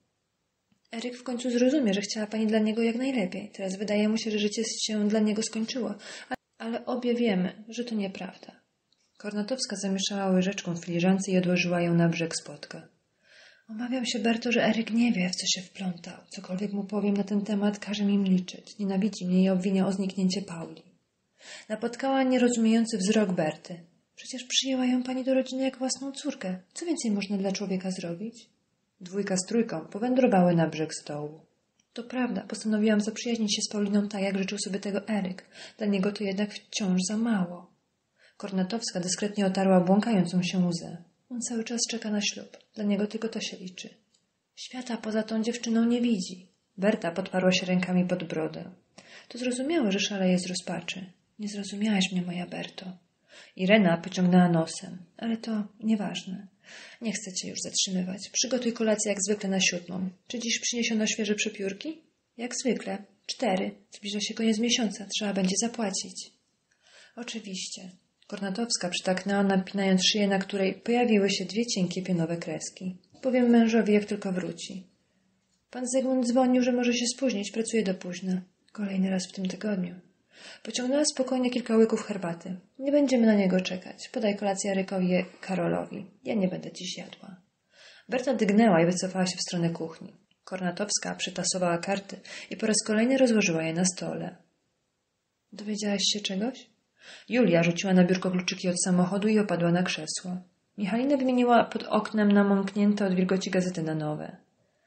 Eryk w końcu zrozumie, że chciała pani dla niego jak najlepiej. Teraz wydaje mu się, że życie się dla niego skończyło. Ale obie wiemy, że to nieprawda. Kornatowska zamieszała łyżeczką w filiżance i odłożyła ją na brzeg spotka. Obawiam się, Berto, że Eryk nie wie, w co się wplątał. Cokolwiek mu powiem na ten temat, każe mi milczeć. Nienawidzi mnie i obwinia o zniknięcie Pauli. Napotkała nierozumiejący wzrok Berty. Przecież przyjęła ją pani do rodziny jak własną córkę. Co więcej można dla człowieka zrobić? Dwójka z trójką powędrowały na brzeg stołu. To prawda, postanowiłam zaprzyjaźnić się z Pauliną tak, jak życzył sobie tego Eryk. Dla niego to jednak wciąż za mało. Kornatowska dyskretnie otarła błąkającą się łzę. On cały czas czeka na ślub. Dla niego tylko to się liczy. Świata poza tą dziewczyną nie widzi. Berta podparła się rękami pod brodę. To zrozumiałe, że szaleje z rozpaczy. Nie zrozumiałaś mnie, moja Berto. Irena pociągnęła nosem. Ale to nieważne. Nie chcę cię już zatrzymywać. Przygotuj kolację jak zwykle na siódmą. Czy dziś przyniesiono świeże przepiórki? Jak zwykle. Cztery. Zbliża się koniec miesiąca. Trzeba będzie zapłacić. Oczywiście. Kornatowska przytaknęła, napinając szyję, na której pojawiły się dwie cienkie pionowe kreski. Powiem mężowi, jak tylko wróci. Pan Zygmunt dzwonił, że może się spóźnić. Pracuje do późna. Kolejny raz w tym tygodniu. Pociągnęła spokojnie kilka łyków herbaty. Nie będziemy na niego czekać. Podaj kolację Erykowi i Karolowi. Ja nie będę dziś jadła. Berta dygnęła i wycofała się w stronę kuchni. Kornatowska przytasowała karty i po raz kolejny rozłożyła je na stole. Dowiedziałaś się czegoś? Julia rzuciła na biurko kluczyki od samochodu i opadła na krzesło. Michalina wymieniła pod oknem namąknięte od wilgoci gazety na nowe.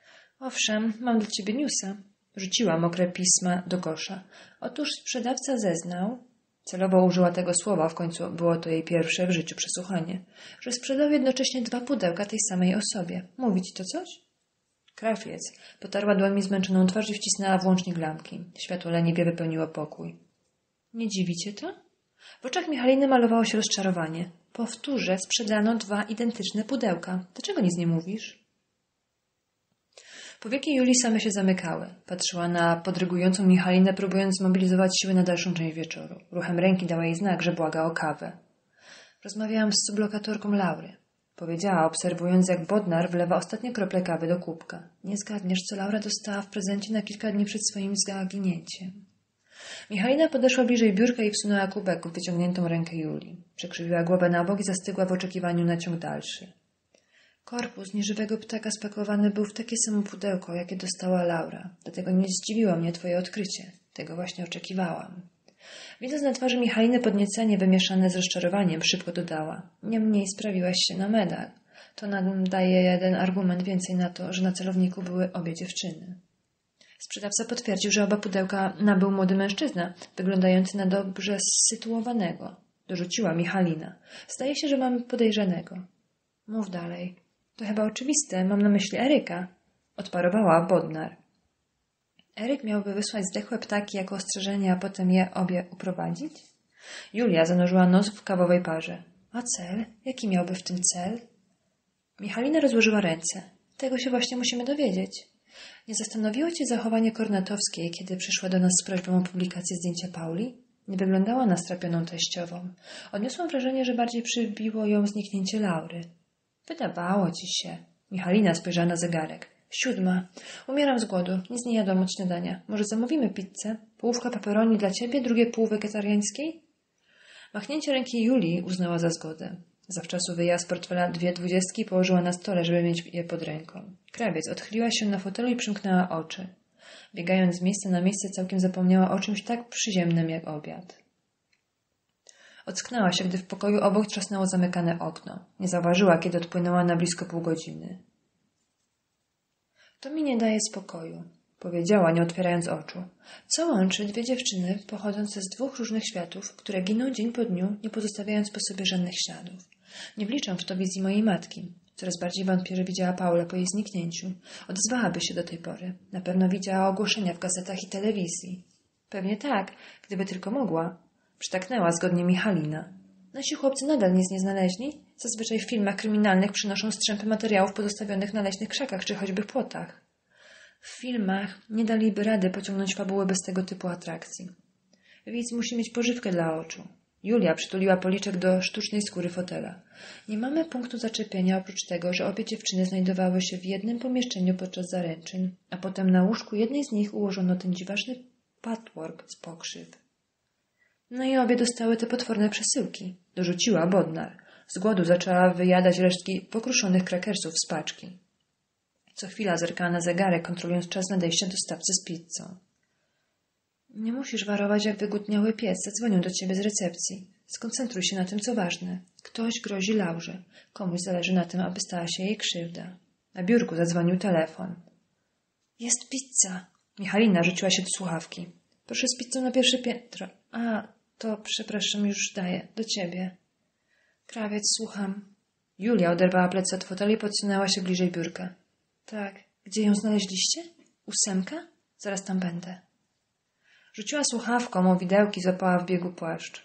Owszem, mam dla ciebie newsa. Rzuciła mokre pisma do kosza. Otóż sprzedawca zeznał, celowo użyła tego słowa, w końcu było to jej pierwsze w życiu przesłuchanie, że sprzedał jednocześnie dwa pudełka tej samej osobie. Mówi ci to coś? Krawiec potarła dłońmi zmęczoną twarz i wcisnęła włącznik lampki. Światło leniwie wypełniło pokój. Nie dziwi cię to? W oczach Michaliny malowało się rozczarowanie. Powtórzę, sprzedano dwa identyczne pudełka. Dlaczego nic nie mówisz? Powieki Julii same się zamykały. Patrzyła na podrygującą Michalinę, próbując zmobilizować siły na dalszą część wieczoru. Ruchem ręki dała jej znak, że błaga o kawę. Rozmawiałam z sublokatorką Laury. Powiedziała, obserwując, jak Bodnar wlewa ostatnie krople kawy do kubka. Nie zgadniesz, co Laura dostała w prezencie na kilka dni przed swoim zaginięciem. Michalina podeszła bliżej biurka i wsunęła kubek w wyciągniętą rękę Julii. Przekrzywiła głowę na bok i zastygła w oczekiwaniu na ciąg dalszy. Korpus nieżywego ptaka spakowany był w takie samo pudełko, jakie dostała Laura. Dlatego nie zdziwiło mnie twoje odkrycie. Tego właśnie oczekiwałam. Widząc na twarzy Michaliny podniecenie wymieszane z rozczarowaniem, szybko dodała. Niemniej sprawiłaś się na medal. To nam daje jeden argument więcej na to, że na celowniku były obie dziewczyny. Sprzedawca potwierdził, że oba pudełka nabył młody mężczyzna, wyglądający na dobrze sytuowanego. Dorzuciła Michalina. Zdaje się, że mamy podejrzanego. Mów dalej. To chyba oczywiste, mam na myśli Eryka. Odparowała Bodnar. Eryk miałby wysłać zdechłe ptaki jako ostrzeżenie, a potem je obie uprowadzić? Julia zanurzyła nos w kawowej parze. A cel? Jaki miałby w tym cel? Michalina rozłożyła ręce. Tego się właśnie musimy dowiedzieć. Nie zastanowiło cię zachowanie Kornatowskiej, kiedy przyszła do nas z prośbą o publikację zdjęcia Pauli? Nie wyglądała na strapioną teściową. Odniosłam wrażenie, że bardziej przybiło ją zniknięcie Laury. Wydawało ci się. Michalina spojrzała na zegarek. Siódma. Umieram z głodu. Nic nie jadłam od śniadania. Może zamówimy pizzę? Połówka pepperoni dla ciebie, drugie pół wegetariańskiej? Machnięcie ręki Julii uznała za zgodę. Zawczasu wyjęła z portfela dwie dwudziestki i położyła na stole, żeby mieć je pod ręką. Krawiec odchyliła się na fotelu i przymknęła oczy. Biegając z miejsca na miejsce, całkiem zapomniała o czymś tak przyziemnym jak obiad. Ocknęła się, gdy w pokoju obok trzasnęło zamykane okno. Nie zauważyła, kiedy odpłynęła na blisko pół godziny. To mi nie daje spokoju, powiedziała, nie otwierając oczu. Co łączy dwie dziewczyny pochodzące z dwóch różnych światów, które giną dzień po dniu, nie pozostawiając po sobie żadnych śladów. Nie wliczę w to wizji mojej matki. Coraz bardziej wątpię, że widziała Paulę po jej zniknięciu. Odezwałaby się do tej pory. Na pewno widziała ogłoszenia w gazetach i telewizji. Pewnie tak, gdyby tylko mogła. Przytaknęła zgodnie Michalina. Nasi chłopcy nadal nic nie znaleźli? Zazwyczaj w filmach kryminalnych przynoszą strzępy materiałów pozostawionych na leśnych krzakach czy choćby płotach. W filmach nie daliby rady pociągnąć fabuły bez tego typu atrakcji. Widz musi mieć pożywkę dla oczu. Julia przytuliła policzek do sztucznej skóry fotela. Nie mamy punktu zaczepienia oprócz tego, że obie dziewczyny znajdowały się w jednym pomieszczeniu podczas zaręczyn, a potem na łóżku jednej z nich ułożono ten dziwaczny patchwork z pokrzyw. No i obie dostały te potworne przesyłki, dorzuciła Bodnar. Z głodu zaczęła wyjadać resztki pokruszonych krakersów z paczki. Co chwila zerkała na zegarek, kontrolując czas nadejścia dostawcy z pizzą. Nie musisz warować jak wygłodniały pies. Zadzwonił do ciebie z recepcji. Skoncentruj się na tym, co ważne. Ktoś grozi Laurze. Komuś zależy na tym, aby stała się jej krzywda. Na biurku zadzwonił telefon. Jest pizza. Michalina rzuciła się do słuchawki. Proszę z pizzą na pierwsze piętro. A, to przepraszam, już daję. Do ciebie. Krawiec, słucham. Julia oderwała plecy od fotela i podsunęła się bliżej biurka. Tak. Gdzie ją znaleźliście? Ósemka? Zaraz tam będę. Rzuciła słuchawką o widełki, złapała w biegu płaszcz.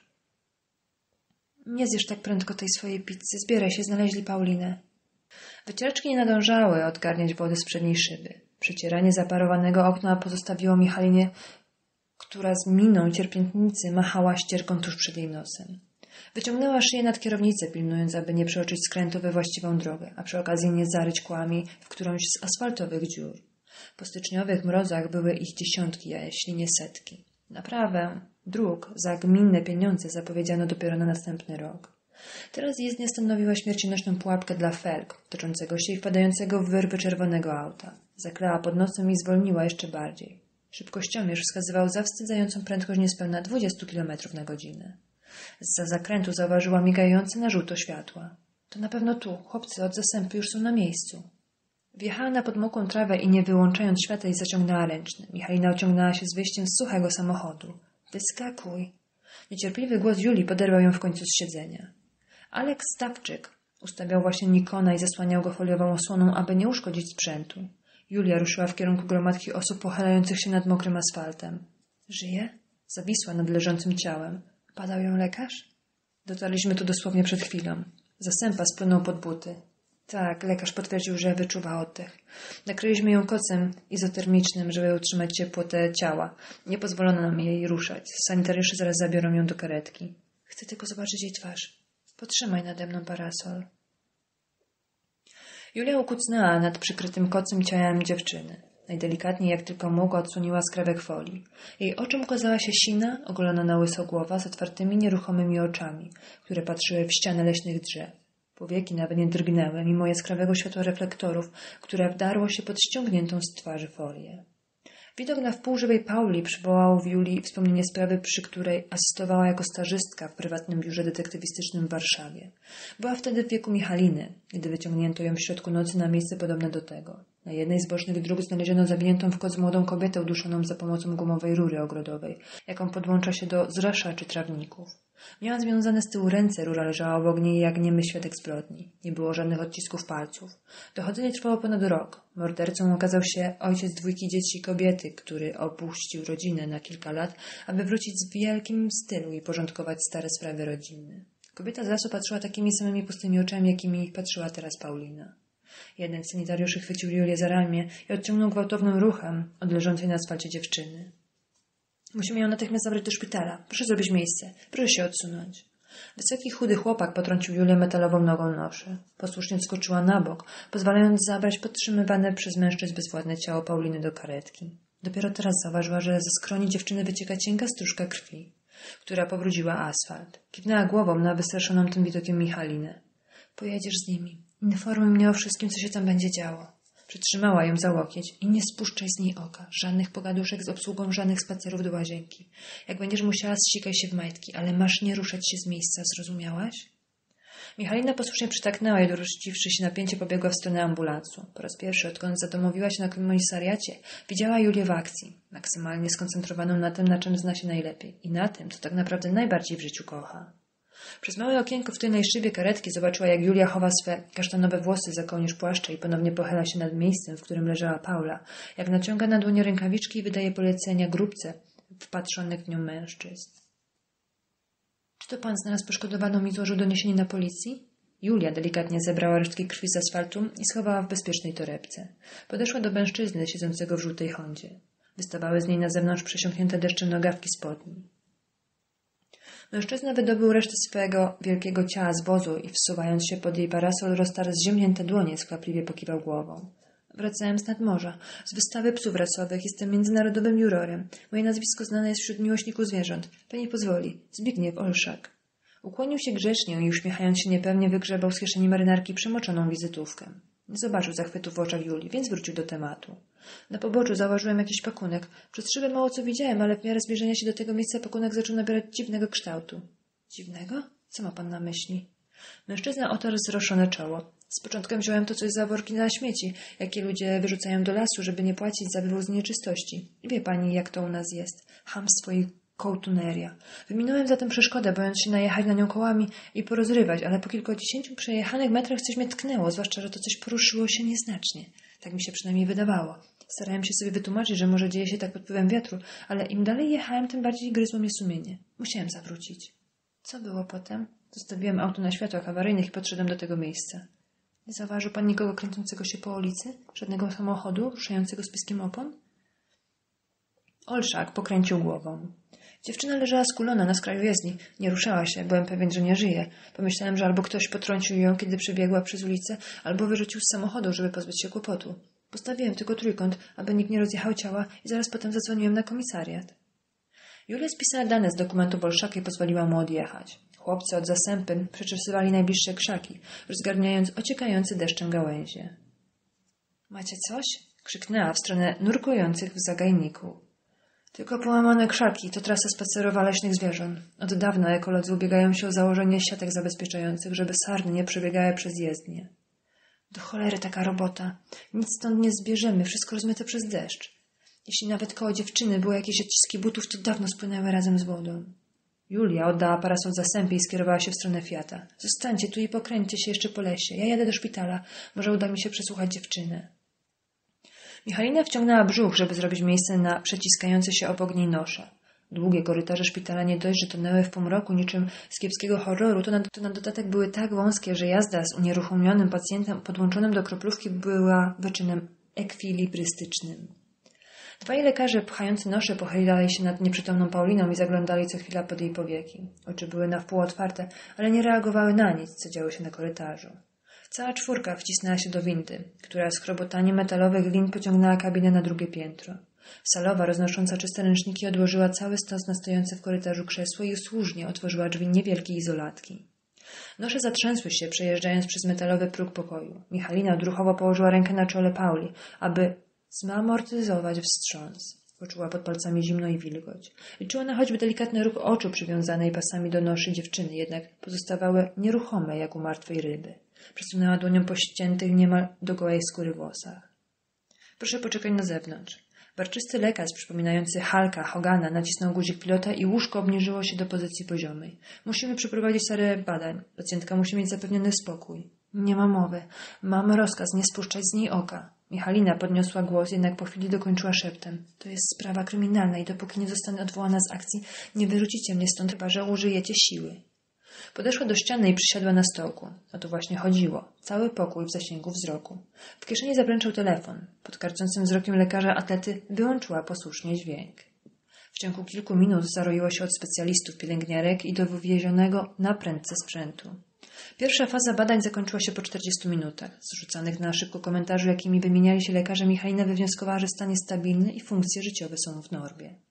Nie zjesz tak prędko tej swojej pizzy. Zbieraj się, znaleźli Paulinę. Wycieraczki nie nadążały odgarniać wody z przedniej szyby. Przecieranie zaparowanego okna pozostawiło Michalinie, która z miną cierpiętnicy machała ścierką tuż przed jej nosem. Wyciągnęła szyję nad kierownicę, pilnując, aby nie przeoczyć skrętu we właściwą drogę, a przy okazji nie zaryć kłami w którąś z asfaltowych dziur. Po styczniowych mrozach były ich dziesiątki, a jeśli nie setki. Naprawę dróg za gminne pieniądze zapowiedziano dopiero na następny rok. Teraz jezdnia stanowiła śmiercionośną pułapkę dla felg, toczącego się i wpadającego w wyrwy czerwonego auta. Zaklała pod nosem i zwolniła jeszcze bardziej. Szybkościomierz wskazywał zawstydzającą prędkość niespełna dwadzieścia kilometrów na godzinę. Zza zakrętu zauważyła migające na żółto światła. To na pewno tu, chłopcy od zasępy już są na miejscu. Wjechała na podmokłą trawę i nie wyłączając światła zaciągnęła ręczny. Michalina ociągnęła się z wyjściem z suchego samochodu. Wyskakuj! Niecierpliwy głos Julii poderwał ją w końcu z siedzenia. Aleks Stawczyk ustawiał właśnie Nikona i zasłaniał go foliową osłoną, aby nie uszkodzić sprzętu. Julia ruszyła w kierunku gromadki osób pochylających się nad mokrym asfaltem. Żyje? Zawisła nad leżącym ciałem. Badał ją lekarz? Dotarliśmy tu dosłownie przed chwilą. Zasępa spłynął pod buty. Tak, lekarz potwierdził, że wyczuwa oddech. Nakryliśmy ją kocem izotermicznym, żeby utrzymać ciepłotę ciała. Nie pozwolono nam jej ruszać. Sanitariusze zaraz zabiorą ją do karetki. Chcę tylko zobaczyć jej twarz. Potrzymaj nade mną parasol. Julia ukucnęła nad przykrytym kocem ciałem dziewczyny. Najdelikatniej jak tylko mogła odsłoniła skrawek folii. Jej oczom ukazała się sina, ogolona na łyso głowa z otwartymi, nieruchomymi oczami, które patrzyły w ścianę leśnych drzew. Powieki nawet nie drgnęły, mimo jaskrawego światła reflektorów, które wdarło się pod ściągniętą z twarzy folię. Widok na wpół żywej Pauli przywołał w Julii wspomnienie sprawy, przy której asystowała jako stażystka w prywatnym biurze detektywistycznym w Warszawie. Była wtedy w wieku Michaliny, gdy wyciągnięto ją w środku nocy na miejsce podobne do tego. Na jednej z bocznych dróg znaleziono zawiniętą w koc młodą kobietę uduszoną za pomocą gumowej rury ogrodowej, jaką podłącza się do zraszaczy trawników. Miała związane z tyłu ręce, rura leżała obok niej jak niemy świadek zbrodni. Nie było żadnych odcisków palców. Dochodzenie trwało ponad rok. Mordercą okazał się ojciec dwójki dzieci kobiety, który opuścił rodzinę na kilka lat, aby wrócić z wielkim stylu i porządkować stare sprawy rodzinne. Kobieta z lasu patrzyła takimi samymi pustymi oczami, jakimi patrzyła teraz Paulina. Jeden z sanitariuszy chwycił Julię za ramię i odciągnął gwałtownym ruchem od leżącej na asfalcie dziewczyny. Musimy ją natychmiast zabrać do szpitala. Proszę zrobić miejsce. Proszę się odsunąć. Wysoki, chudy chłopak potrącił Julię metalową nogą noszy. Posłusznie skoczyła na bok, pozwalając zabrać podtrzymywane przez mężczyzn bezwładne ciało Pauliny do karetki. Dopiero teraz zauważyła, że ze skroni dziewczyny wycieka cienka stróżka krwi, która pobrudziła asfalt. Kiwnęła głową na wystraszoną tym widokiem Michalinę. Pojedziesz z nimi. Informuj mnie o wszystkim, co się tam będzie działo. Przytrzymała ją za łokieć i nie spuszczaj z niej oka. Żadnych pogaduszek z obsługą, żadnych spacerów do łazienki. Jak będziesz musiała, zsikaj się w majtki, ale masz nie ruszać się z miejsca, zrozumiałaś? Michalina posłusznie przytaknęła i, dorzuciwszy się napięcie, pobiegła w stronę ambulansu. Po raz pierwszy, odkąd zadomowiła się na komisariacie, widziała Julię w akcji, maksymalnie skoncentrowaną na tym, na czym zna się najlepiej i na tym, co tak naprawdę najbardziej w życiu kocha. Przez małe okienko w tylnej szybie karetki zobaczyła, jak Julia chowa swe kasztanowe włosy za kołnierz płaszcza i ponownie pochyla się nad miejscem, w którym leżała Paula, jak naciąga na dłonie rękawiczki i wydaje polecenia grupce wpatrzonych w nią mężczyzn. Czy to pan znalazł poszkodowaną i złożył doniesienie na policji? Julia delikatnie zebrała resztki krwi z asfaltu i schowała w bezpiecznej torebce. Podeszła do mężczyzny siedzącego w żółtej hondzie. Wystawały z niej na zewnątrz przesiąknięte deszczem nogawki spodni. Mężczyzna wydobył resztę swojego wielkiego ciała z wozu i wsuwając się pod jej parasol, roztarł zziemnięte dłonie, skwapliwie pokiwał głową. Wracałem z nadmorza, z wystawy psów rasowych. Jestem międzynarodowym jurorem. Moje nazwisko znane jest wśród miłośników zwierząt. Pani pozwoli. Zbigniew Olszak. Ukłonił się grzecznie i uśmiechając się niepewnie wygrzebał z kieszeni marynarki przemoczoną wizytówkę. Nie zobaczył zachwytu w oczach Julii, więc wrócił do tematu. Na poboczu zauważyłem jakiś pakunek. Przez szybę mało co widziałem, ale w miarę zbliżenia się do tego miejsca pakunek zaczął nabierać dziwnego kształtu. Dziwnego? Co ma pan na myśli? Mężczyzna otarł wzruszone czoło. Z początkiem wziąłem to coś za worki na śmieci, jakie ludzie wyrzucają do lasu, żeby nie płacić za wywóz nieczystości. Wie pani, jak to u nas jest. Chamstwo i kołtuneria. Wyminąłem zatem przeszkodę, bojąc się najechać na nią kołami i porozrywać, ale po kilkudziesięciu przejechanych metrach coś mnie tknęło, zwłaszcza, że to coś poruszyło się nieznacznie. Tak mi się przynajmniej wydawało. Starałem się sobie wytłumaczyć, że może dzieje się tak pod wpływem wiatru, ale im dalej jechałem, tym bardziej gryzło mnie sumienie. Musiałem zawrócić. Co było potem? Zostawiłem auto na światłach awaryjnych i podszedłem do tego miejsca. Nie zauważył pan nikogo kręcącego się po ulicy? Żadnego samochodu ruszającego z piskiem opon? Olszak pokręcił głową. Dziewczyna leżała skulona na skraju jezdni. Nie ruszała się. Byłem pewien, że nie żyje. Pomyślałem, że albo ktoś potrącił ją, kiedy przebiegła przez ulicę, albo wyrzucił z samochodu, żeby pozbyć się kłopotu. Postawiłem tylko trójkąt, aby nikt nie rozjechał ciała i zaraz potem zadzwoniłem na komisariat. Julia spisała dane z dokumentu Olszaka i pozwoliła mu odjechać. Chłopcy od zasępy przeczesywali najbliższe krzaki, rozgarniając ociekające deszczem gałęzie. Macie coś? Krzyknęła w stronę nurkujących w zagajniku. Tylko połamane krzaki to trasa spacerowa leśnych zwierząt. Od dawna ekolodzy ubiegają się o założenie siatek zabezpieczających, żeby sarny nie przebiegały przez jezdnię. Do cholery taka robota. Nic stąd nie zbierzemy, wszystko rozmyte przez deszcz. Jeśli nawet koło dziewczyny były jakieś odciski butów, to dawno spłynęły razem z wodą. Julia oddała parasol zasępie i skierowała się w stronę Fiata. Zostańcie tu i pokręćcie się jeszcze po lesie. Ja jadę do szpitala. Może uda mi się przesłuchać dziewczynę. Michalina wciągnęła brzuch, żeby zrobić miejsce na przeciskające się obok niej nosze. Długie korytarze szpitala nie dość, że tonęły w półmroku niczym z kiepskiego horroru, to na, to na dodatek były tak wąskie, że jazda z unieruchomionym pacjentem podłączonym do kroplówki była wyczynem ekwilibrystycznym. Dwaj lekarze pchający nosze pochylali się nad nieprzytomną Pauliną i zaglądali co chwila pod jej powieki. Oczy były na wpół otwarte, ale nie reagowały na nic, co działo się na korytarzu. Cała czwórka wcisnęła się do windy, która z chrobotaniem metalowych lin pociągnęła kabinę na drugie piętro. Salowa, roznosząca czyste ręczniki, odłożyła cały stos na stojące w korytarzu krzesło i usłużnie otworzyła drzwi niewielkiej izolatki. Nosze zatrzęsły się, przejeżdżając przez metalowy próg pokoju. Michalina odruchowo położyła rękę na czole Pauli, aby zamortyzować wstrząs. Poczuła pod palcami zimno i wilgoć. Liczyła na choćby delikatny ruch oczu przywiązanej pasami do noszy dziewczyny, jednak pozostawały nieruchome jak u martwej ryby. Przesunęła dłonią po ściętych niemal do gołej skóry włosach. Proszę poczekać na zewnątrz. Barczysty lekarz przypominający Hulka Hogana nacisnął guzik pilota i łóżko obniżyło się do pozycji poziomej. Musimy przeprowadzić serię badań. Pacjentka musi mieć zapewniony spokój. Nie ma mowy. Mamy rozkaz nie spuszczać z niej oka. Michalina podniosła głos, jednak po chwili dokończyła szeptem. To jest sprawa kryminalna i dopóki nie zostanę odwołana z akcji, nie wyrzucicie mnie stąd, chyba że użyjecie siły. Podeszła do ściany i przysiadła na stołku. O to właśnie chodziło. Cały pokój w zasięgu wzroku. W kieszeni zabręczał telefon. Pod karcącym wzrokiem lekarza atlety wyłączyła posłusznie dźwięk. W ciągu kilku minut zaroiło się od specjalistów, pielęgniarek i do wywiezionego na prędce sprzętu. Pierwsza faza badań zakończyła się po czterdziestu minutach. Z rzucanych na szybko komentarzy, jakimi wymieniali się lekarze, Michalina wywnioskowała, że stan jest stabilny i funkcje życiowe są w normie.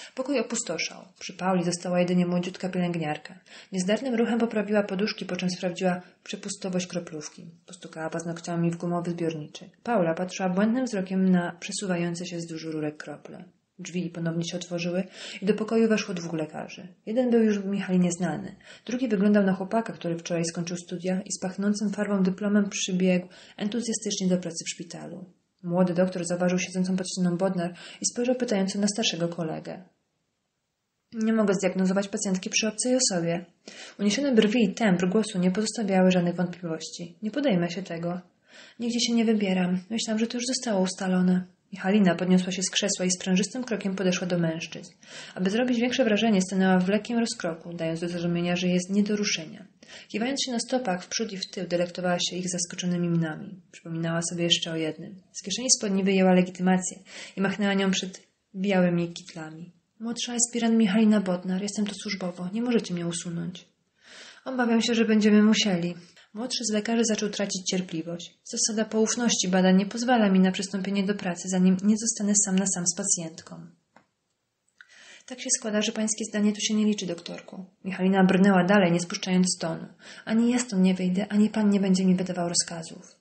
Pokój opustoszał. Przy Pauli została jedynie młodziutka pielęgniarka. Niezdarnym ruchem poprawiła poduszki, po czym sprawdziła przepustowość kroplówki. Postukała paznokciami w gumowy zbiorniczy. Paula patrzyła błędnym wzrokiem na przesuwające się wzdłuż rurek krople. Drzwi ponownie się otworzyły i do pokoju weszło dwóch lekarzy. Jeden był już Michalinie znany. Drugi wyglądał na chłopaka, który wczoraj skończył studia i z pachnącym farbą dyplomem przybiegł entuzjastycznie do pracy w szpitalu. Młody doktor zauważył siedzącą pod ścianą Bodnar i spojrzał pytająco na starszego kolegę. Nie mogę zdiagnozować pacjentki przy obcej osobie. Uniesione brwi i tembr głosu nie pozostawiały żadnych wątpliwości. Nie podejmę się tego. Nigdzie się nie wybieram. Myślałam, że to już zostało ustalone. Michalina podniosła się z krzesła i sprężystym krokiem podeszła do mężczyzn. Aby zrobić większe wrażenie, stanęła w lekkim rozkroku, dając do zrozumienia, że jest nie do ruszenia. Kiwając się na stopach w przód i w tył, delektowała się ich zaskoczonymi minami. Przypominała sobie jeszcze o jednym. Z kieszeni spodni wyjęła legitymację i machnęła nią przed białymi kitlami. Młodsza aspirant Michalina Bodnar, jestem tu służbowo, nie możecie mnie usunąć. Obawiam się, że będziemy musieli. Młodszy z lekarzy zaczął tracić cierpliwość. Zasada poufności badań nie pozwala mi na przystąpienie do pracy, zanim nie zostanę sam na sam z pacjentką. Tak się składa, że pańskie zdanie tu się nie liczy, doktorku. Michalina brnęła dalej, nie spuszczając tonu. Ani ja stąd nie wyjdę, ani pan nie będzie mi wydawał rozkazów.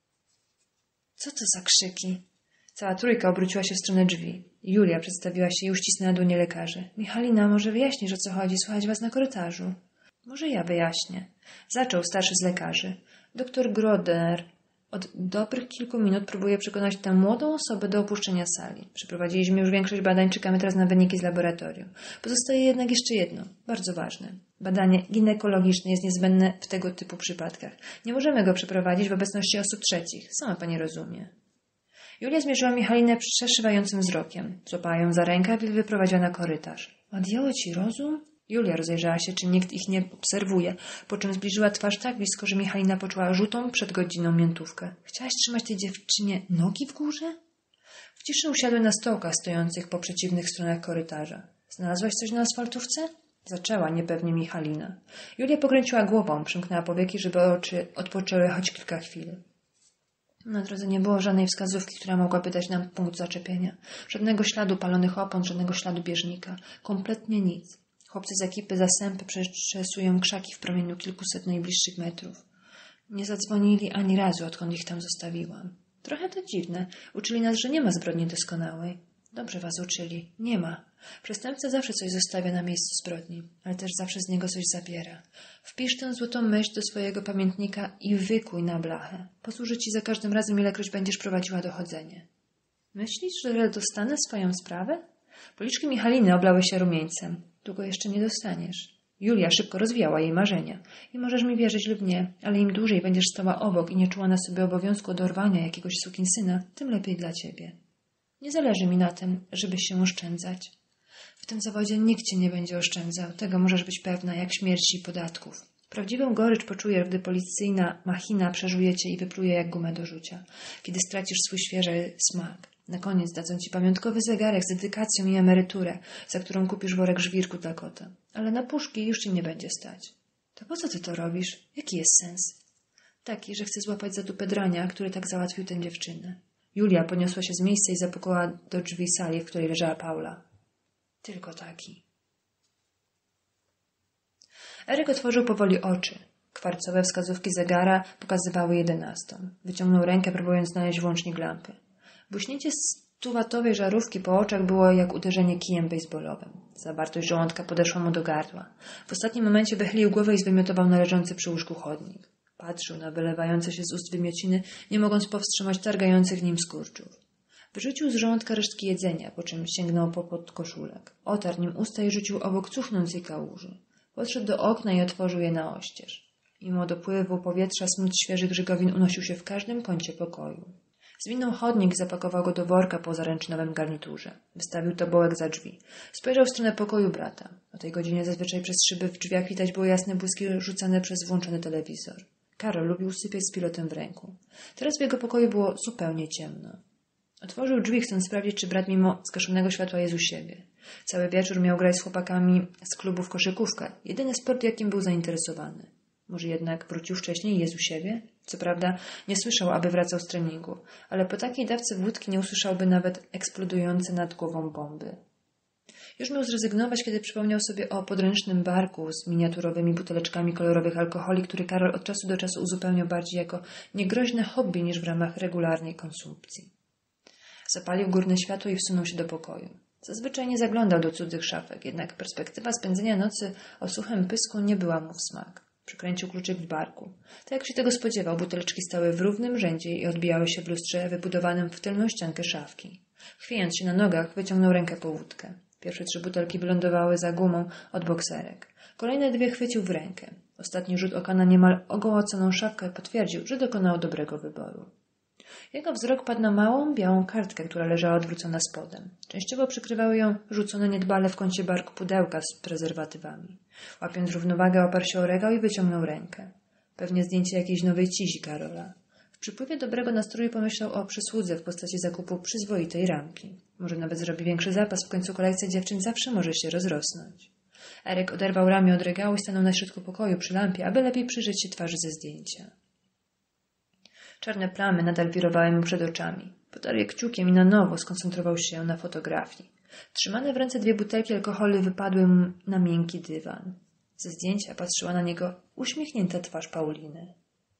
Co to za krzyki? Cała trójka obróciła się w stronę drzwi. Julia przedstawiła się i uścisnęła dłonie lekarzy. Michalina, może wyjaśnisz, o co chodzi? Słychać was na korytarzu. Może ja wyjaśnię. Zaczął starszy z lekarzy. Doktor Groder od dobrych kilku minut próbuje przekonać tę młodą osobę do opuszczenia sali. Przeprowadziliśmy już większość badań, czekamy teraz na wyniki z laboratorium. Pozostaje jednak jeszcze jedno, bardzo ważne. Badanie ginekologiczne jest niezbędne w tego typu przypadkach. Nie możemy go przeprowadzić w obecności osób trzecich. Sama pani rozumie. Julia zmierzyła Michalinę przeszywającym wzrokiem. Złapała ją za rękę i wyprowadziła na korytarz. Odjęło ci rozum? Julia rozejrzała się, czy nikt ich nie obserwuje, po czym zbliżyła twarz tak blisko, że Michalina poczuła rzutą przed godziną miętówkę. Chciałaś trzymać tej dziewczynie nogi w górze? W ciszy usiadły na stołkach stojących po przeciwnych stronach korytarza. Znalazłaś coś na asfaltówce? Zaczęła niepewnie Michalina. Julia pokręciła głową, przymknęła powieki, żeby oczy odpoczęły choć kilka chwil. Na drodze nie było żadnej wskazówki, która mogłaby dać nam punkt zaczepienia. Żadnego śladu palonych opon, żadnego śladu bieżnika. Kompletnie nic. Chłopcy z ekipy Zasępy przetrzesują krzaki w promieniu kilkuset najbliższych metrów. Nie zadzwonili ani razu, odkąd ich tam zostawiłam. Trochę to dziwne. Uczyli nas, że nie ma zbrodni doskonałej. Dobrze was uczyli. Nie ma. Przestępca zawsze coś zostawia na miejscu zbrodni, ale też zawsze z niego coś zabiera. Wpisz tę złotą myśl do swojego pamiętnika i wykuj na blachę. Posłuży ci za każdym razem, ilekroć będziesz prowadziła dochodzenie. Myślisz, że dostanę swoją sprawę? Policzki Michaliny oblały się rumieńcem. Długo jeszcze nie dostaniesz. Julia szybko rozwijała jej marzenia. I możesz mi wierzyć lub nie, ale im dłużej będziesz stała obok i nie czuła na sobie obowiązku dorwania jakiegoś sukinsyna, tym lepiej dla ciebie. Nie zależy mi na tym, żebyś się oszczędzać. W tym zawodzie nikt cię nie będzie oszczędzał. Tego możesz być pewna, jak śmierci i podatków. Prawdziwą gorycz poczujesz, gdy policyjna machina przeżuje cię i wypluje jak gumę do rzucia. Kiedy stracisz swój świeży smak. Na koniec dadzą ci pamiątkowy zegarek z dedykacją i emeryturę, za którą kupisz worek żwirku dla kota. Ale na puszki już ci nie będzie stać. To po co ty to robisz? Jaki jest sens? Taki, że chcę złapać za dupę drania, który tak załatwił tę dziewczynę. Julia podniosła się z miejsca i zapukała do drzwi sali, w której leżała Paula. Tylko taki. Eryk otworzył powoli oczy. Kwarcowe wskazówki zegara pokazywały jedenastą. Wyciągnął rękę, próbując znaleźć włącznik lampy. Błyśnięcie stuwatowej żarówki po oczach było jak uderzenie kijem bejsbolowym. Zawartość żołądka podeszła mu do gardła. W ostatnim momencie wychylił głowę i zwymiotował na leżący przy łóżku chodnik. Patrzył na wylewające się z ust wymiociny, nie mogąc powstrzymać targających nim skurczów. Wyrzucił z żołądka resztki jedzenia, po czym sięgnął po podkoszulek. Otarł nim usta i rzucił obok cuchnącej kałuży. Podszedł do okna i otworzył je na oścież. Mimo dopływu powietrza smród świeżych żygowin unosił się w każdym kącie pokoju. Zwinął chodnik i zapakował go do worka po zaręczynowym garniturze. Wystawił tobołek za drzwi. Spojrzał w stronę pokoju brata. O tej godzinie zazwyczaj przez szyby w drzwiach widać było jasne błyski rzucane przez włączony telewizor. Karol lubił sypiać z pilotem w ręku. Teraz w jego pokoju było zupełnie ciemno. Otworzył drzwi, chcąc sprawdzić, czy brat mimo zgaszonego światła jest u siebie. Cały wieczór miał grać z chłopakami z klubu w koszykówkę. Jedyny sport, jakim był zainteresowany. Może jednak wrócił wcześniej i jest u siebie? Co prawda nie słyszał, aby wracał z treningu, ale po takiej dawce wódki nie usłyszałby nawet eksplodujące nad głową bomby. Już miał zrezygnować, kiedy przypomniał sobie o podręcznym barku z miniaturowymi buteleczkami kolorowych alkoholi, który Karol od czasu do czasu uzupełniał bardziej jako niegroźne hobby niż w ramach regularnej konsumpcji. Zapalił górne światło i wsunął się do pokoju. Zazwyczaj nie zaglądał do cudzych szafek, jednak perspektywa spędzenia nocy o suchym pysku nie była mu w smak. Przykręcił kluczyk w barku. Tak jak się tego spodziewał, buteleczki stały w równym rzędzie i odbijały się w lustrze wybudowanym w tylną ściankę szafki. Chwiejąc się na nogach, wyciągnął rękę po wódkę. Pierwsze trzy butelki wylądowały za gumą od bokserek. Kolejne dwie chwycił w rękę. Ostatni rzut oka na niemal ogołoconą szafkę potwierdził, że dokonał dobrego wyboru. Jego wzrok padł na małą, białą kartkę, która leżała odwrócona spodem. Częściowo przykrywały ją rzucone niedbale w kącie barku pudełka z prezerwatywami. Łapiąc równowagę, oparł się o regał i wyciągnął rękę. Pewnie zdjęcie jakiejś nowej cizi Karola. W przypływie dobrego nastroju pomyślał o przysłudze w postaci zakupu przyzwoitej ramki. Może nawet zrobi większy zapas, w końcu kolekcja dziewczyn zawsze może się rozrosnąć. Eryk oderwał ramię od regału i stanął na środku pokoju przy lampie, aby lepiej przyjrzeć się twarzy ze zdjęcia. Czarne plamy nadal wirowały mu przed oczami. Potarł je kciukiem i na nowo skoncentrował się na fotografii. Trzymane w ręce dwie butelki alkoholu wypadły mu na miękki dywan. Ze zdjęcia patrzyła na niego uśmiechnięta twarz Pauliny.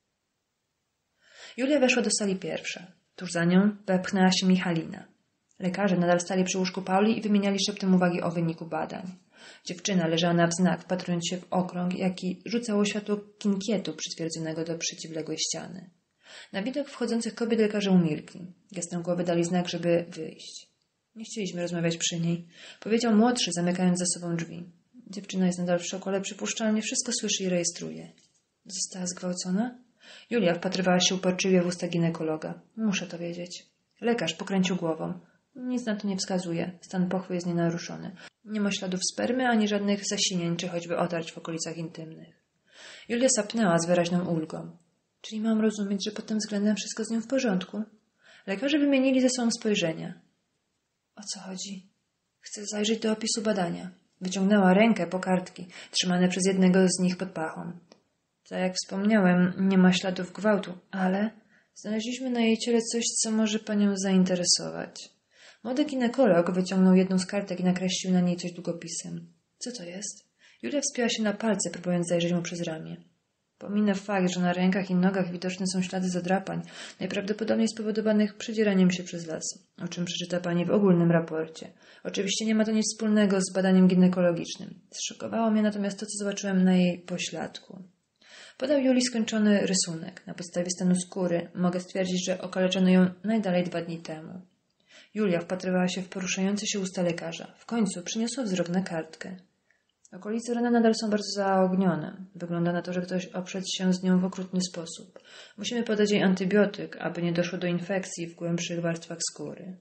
Julia weszła do sali pierwsza. Tuż za nią wepchnęła się Michalina. Lekarze nadal stali przy łóżku Pauli i wymieniali szeptem uwagi o wyniku badań. Dziewczyna leżała na wznak, wpatrując się w okrąg, jaki rzucało światło kinkietu przytwierdzonego do przeciwległej ściany. Na widok wchodzących kobiet lekarze umilkli. Gestem głowy dali znak, żeby wyjść. Nie chcieliśmy rozmawiać przy niej, powiedział młodszy, zamykając za sobą drzwi. Dziewczyna jest nadal w szoku, ale przypuszczalnie wszystko słyszy i rejestruje. Została zgwałcona? Julia wpatrywała się uporczywie w usta ginekologa. Muszę to wiedzieć. Lekarz pokręcił głową. Nic na to nie wskazuje. Stan pochwy jest nienaruszony. Nie ma śladów spermy, ani żadnych zasinień, czy choćby otarć w okolicach intymnych. Julia sapnęła z wyraźną ulgą. Czyli mam rozumieć, że pod tym względem wszystko z nią w porządku? Lekarze wymienili ze sobą spojrzenia. O co chodzi? Chcę zajrzeć do opisu badania. Wyciągnęła rękę po kartki, trzymane przez jednego z nich pod pachą. Tak jak wspomniałem, nie ma śladów gwałtu, ale znaleźliśmy na jej ciele coś, co może panią zainteresować. Młody ginekolog wyciągnął jedną z kartek i nakreślił na niej coś długopisem. Co to jest? Julia wspięła się na palce, próbując zajrzeć mu przez ramię. Pominę fakt, że na rękach i nogach widoczne są ślady zadrapań, najprawdopodobniej spowodowanych przedzieraniem się przez las, o czym przeczyta pani w ogólnym raporcie. Oczywiście nie ma to nic wspólnego z badaniem ginekologicznym. Zszokowało mnie natomiast to, co zobaczyłem na jej pośladku. Podał Julii skończony rysunek. Na podstawie stanu skóry mogę stwierdzić, że okaleczono ją najdalej dwa dni temu. Julia wpatrywała się w poruszające się usta lekarza. W końcu przyniosła wzrok na kartkę. Okolice rany nadal są bardzo zaognione. Wygląda na to, że ktoś oprzedł się z nią w okrutny sposób. Musimy podać jej antybiotyk, aby nie doszło do infekcji w głębszych warstwach skóry.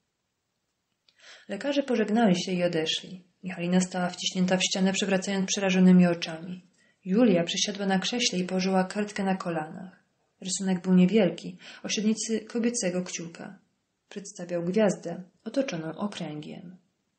Lekarze pożegnali się i odeszli. Michalina stała wciśnięta w ścianę, przewracając przerażonymi oczami. Julia przysiadła na krześle i położyła kartkę na kolanach. Rysunek był niewielki, o średnicy kobiecego kciuka. Przedstawiał gwiazdę otoczoną okręgiem.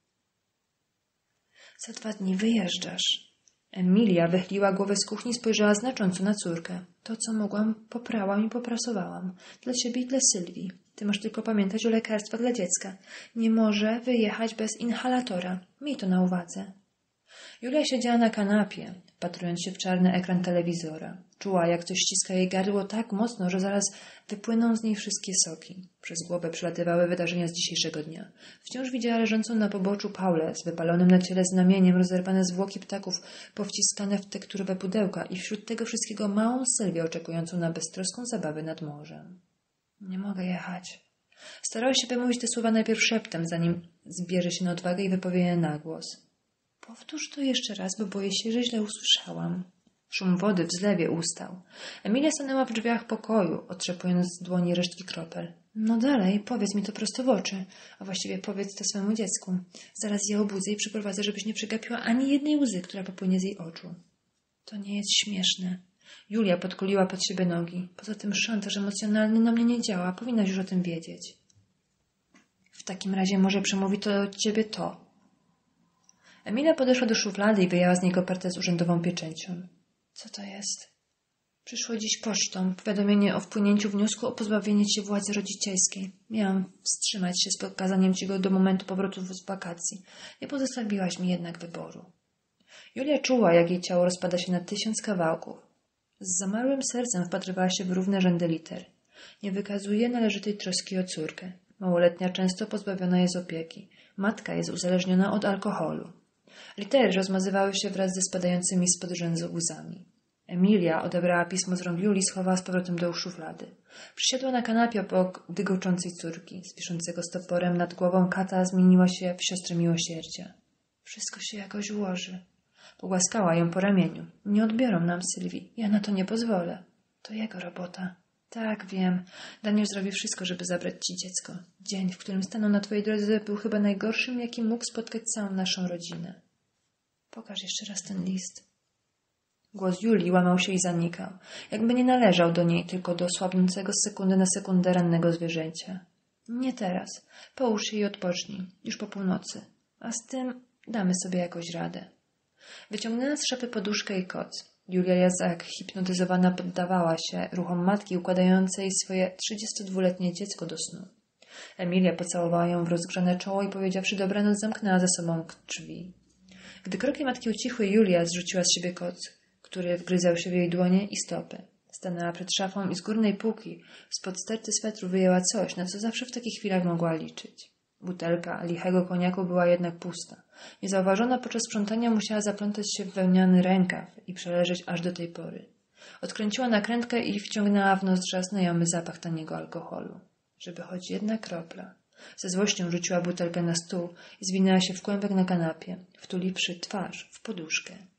Za dwa dni wyjeżdżasz. Emilia wychyliła głowę z kuchni i spojrzała znacząco na córkę. To, co mogłam, poprałam i poprasowałam. Dla ciebie i dla Sylwii. Ty masz tylko pamiętać o lekarstwach dla dziecka. Nie może wyjechać bez inhalatora. Miej to na uwadze. Julia siedziała na kanapie, patrując się w czarny ekran telewizora. Czuła, jak coś ściska jej gardło tak mocno, że zaraz wypłyną z niej wszystkie soki. Przez głowę przelatywały wydarzenia z dzisiejszego dnia. Wciąż widziała leżącą na poboczu Paulę z wypalonym na ciele znamieniem, rozerwane zwłoki ptaków, powciskane w tekturowe pudełka i wśród tego wszystkiego małą Sylwię oczekującą na beztroską zabawę nad morzem. Nie mogę jechać. Starała się wymówić te słowa najpierw szeptem, zanim zbierze się na odwagę i wypowie je na głos. Powtórz to jeszcze raz, bo boję się, że źle usłyszałam. Szum wody w zlewie ustał. Emilia stanęła w drzwiach pokoju, otrzepując z dłoni resztki kropel. No dalej, powiedz mi to prosto w oczy, a właściwie powiedz to swemu dziecku. Zaraz je obudzę i przyprowadzę, żebyś nie przegapiła ani jednej łzy, która popłynie z jej oczu. To nie jest śmieszne. Julia podkuliła pod siebie nogi. Poza tym szantaż emocjonalny na mnie nie działa, powinnaś już o tym wiedzieć. W takim razie może przemówi to do ciebie to. Emilia podeszła do szuflady i wyjęła z niej kopertę z urzędową pieczęcią. Co to jest? Przyszło dziś pocztą powiadomienie o wpłynięciu wniosku o pozbawienie cię władzy rodzicielskiej. Miałam wstrzymać się z pokazaniem ci go do momentu powrotu z wakacji. Nie pozostawiłaś mi jednak wyboru. Julia czuła, jak jej ciało rozpada się na tysiąc kawałków. Z zamarłym sercem wpatrywała się w równe rzędy liter. Nie wykazuje należytej troski o córkę. Małoletnia często pozbawiona jest opieki. Matka jest uzależniona od alkoholu. Litery rozmazywały się wraz ze spadającymi spod rzęsu łzami. Emilia odebrała pismo z rąk Julii i schowała z powrotem do szuflady. Przysiadła na kanapie obok dygoczącej córki. Z wiszącego stoporem nad głową Kata zmieniła się w siostrę miłosierdzia. Wszystko się jakoś ułoży. Pogłaskała ją po ramieniu. Nie odbiorą nam Sylwii. Ja na to nie pozwolę. To jego robota. Tak, wiem. Daniel zrobi wszystko, żeby zabrać ci dziecko. Dzień, w którym stanął na twojej drodze, był chyba najgorszym, jaki mógł spotkać całą naszą rodzinę. Pokaż jeszcze raz ten list. Głos Julii łamał się i zanikał. Jakby nie należał do niej, tylko do słabnącego z sekundy na sekundę rannego zwierzęcia. Nie teraz. Połóż się i odpocznij. Już po północy. A z tym damy sobie jakoś radę. Wyciągnęła z szafy poduszkę i koc. Julia jak hipnotyzowana poddawała się ruchom matki układającej swoje trzydziestodwuletnie dziecko do snu. Emilia pocałowała ją w rozgrzane czoło i powiedziawszy dobranoc zamknęła za sobą drzwi. Gdy kroki matki ucichły, Julia zrzuciła z siebie koc, który wgryzał się w jej dłonie i stopy. Stanęła przed szafą i z górnej półki spod sterty swetru wyjęła coś, na co zawsze w takich chwilach mogła liczyć. Butelka lichego koniaku była jednak pusta. Niezauważona podczas sprzątania musiała zaplątać się w wełniany rękaw i przeleżeć aż do tej pory. Odkręciła nakrętkę i wciągnęła w nozdrza znajomy zapach taniego alkoholu. Żeby choć jedna kropla. Ze złością rzuciła butelkę na stół i zwinęła się w kłębek na kanapie, wtuliwszy twarz w poduszkę.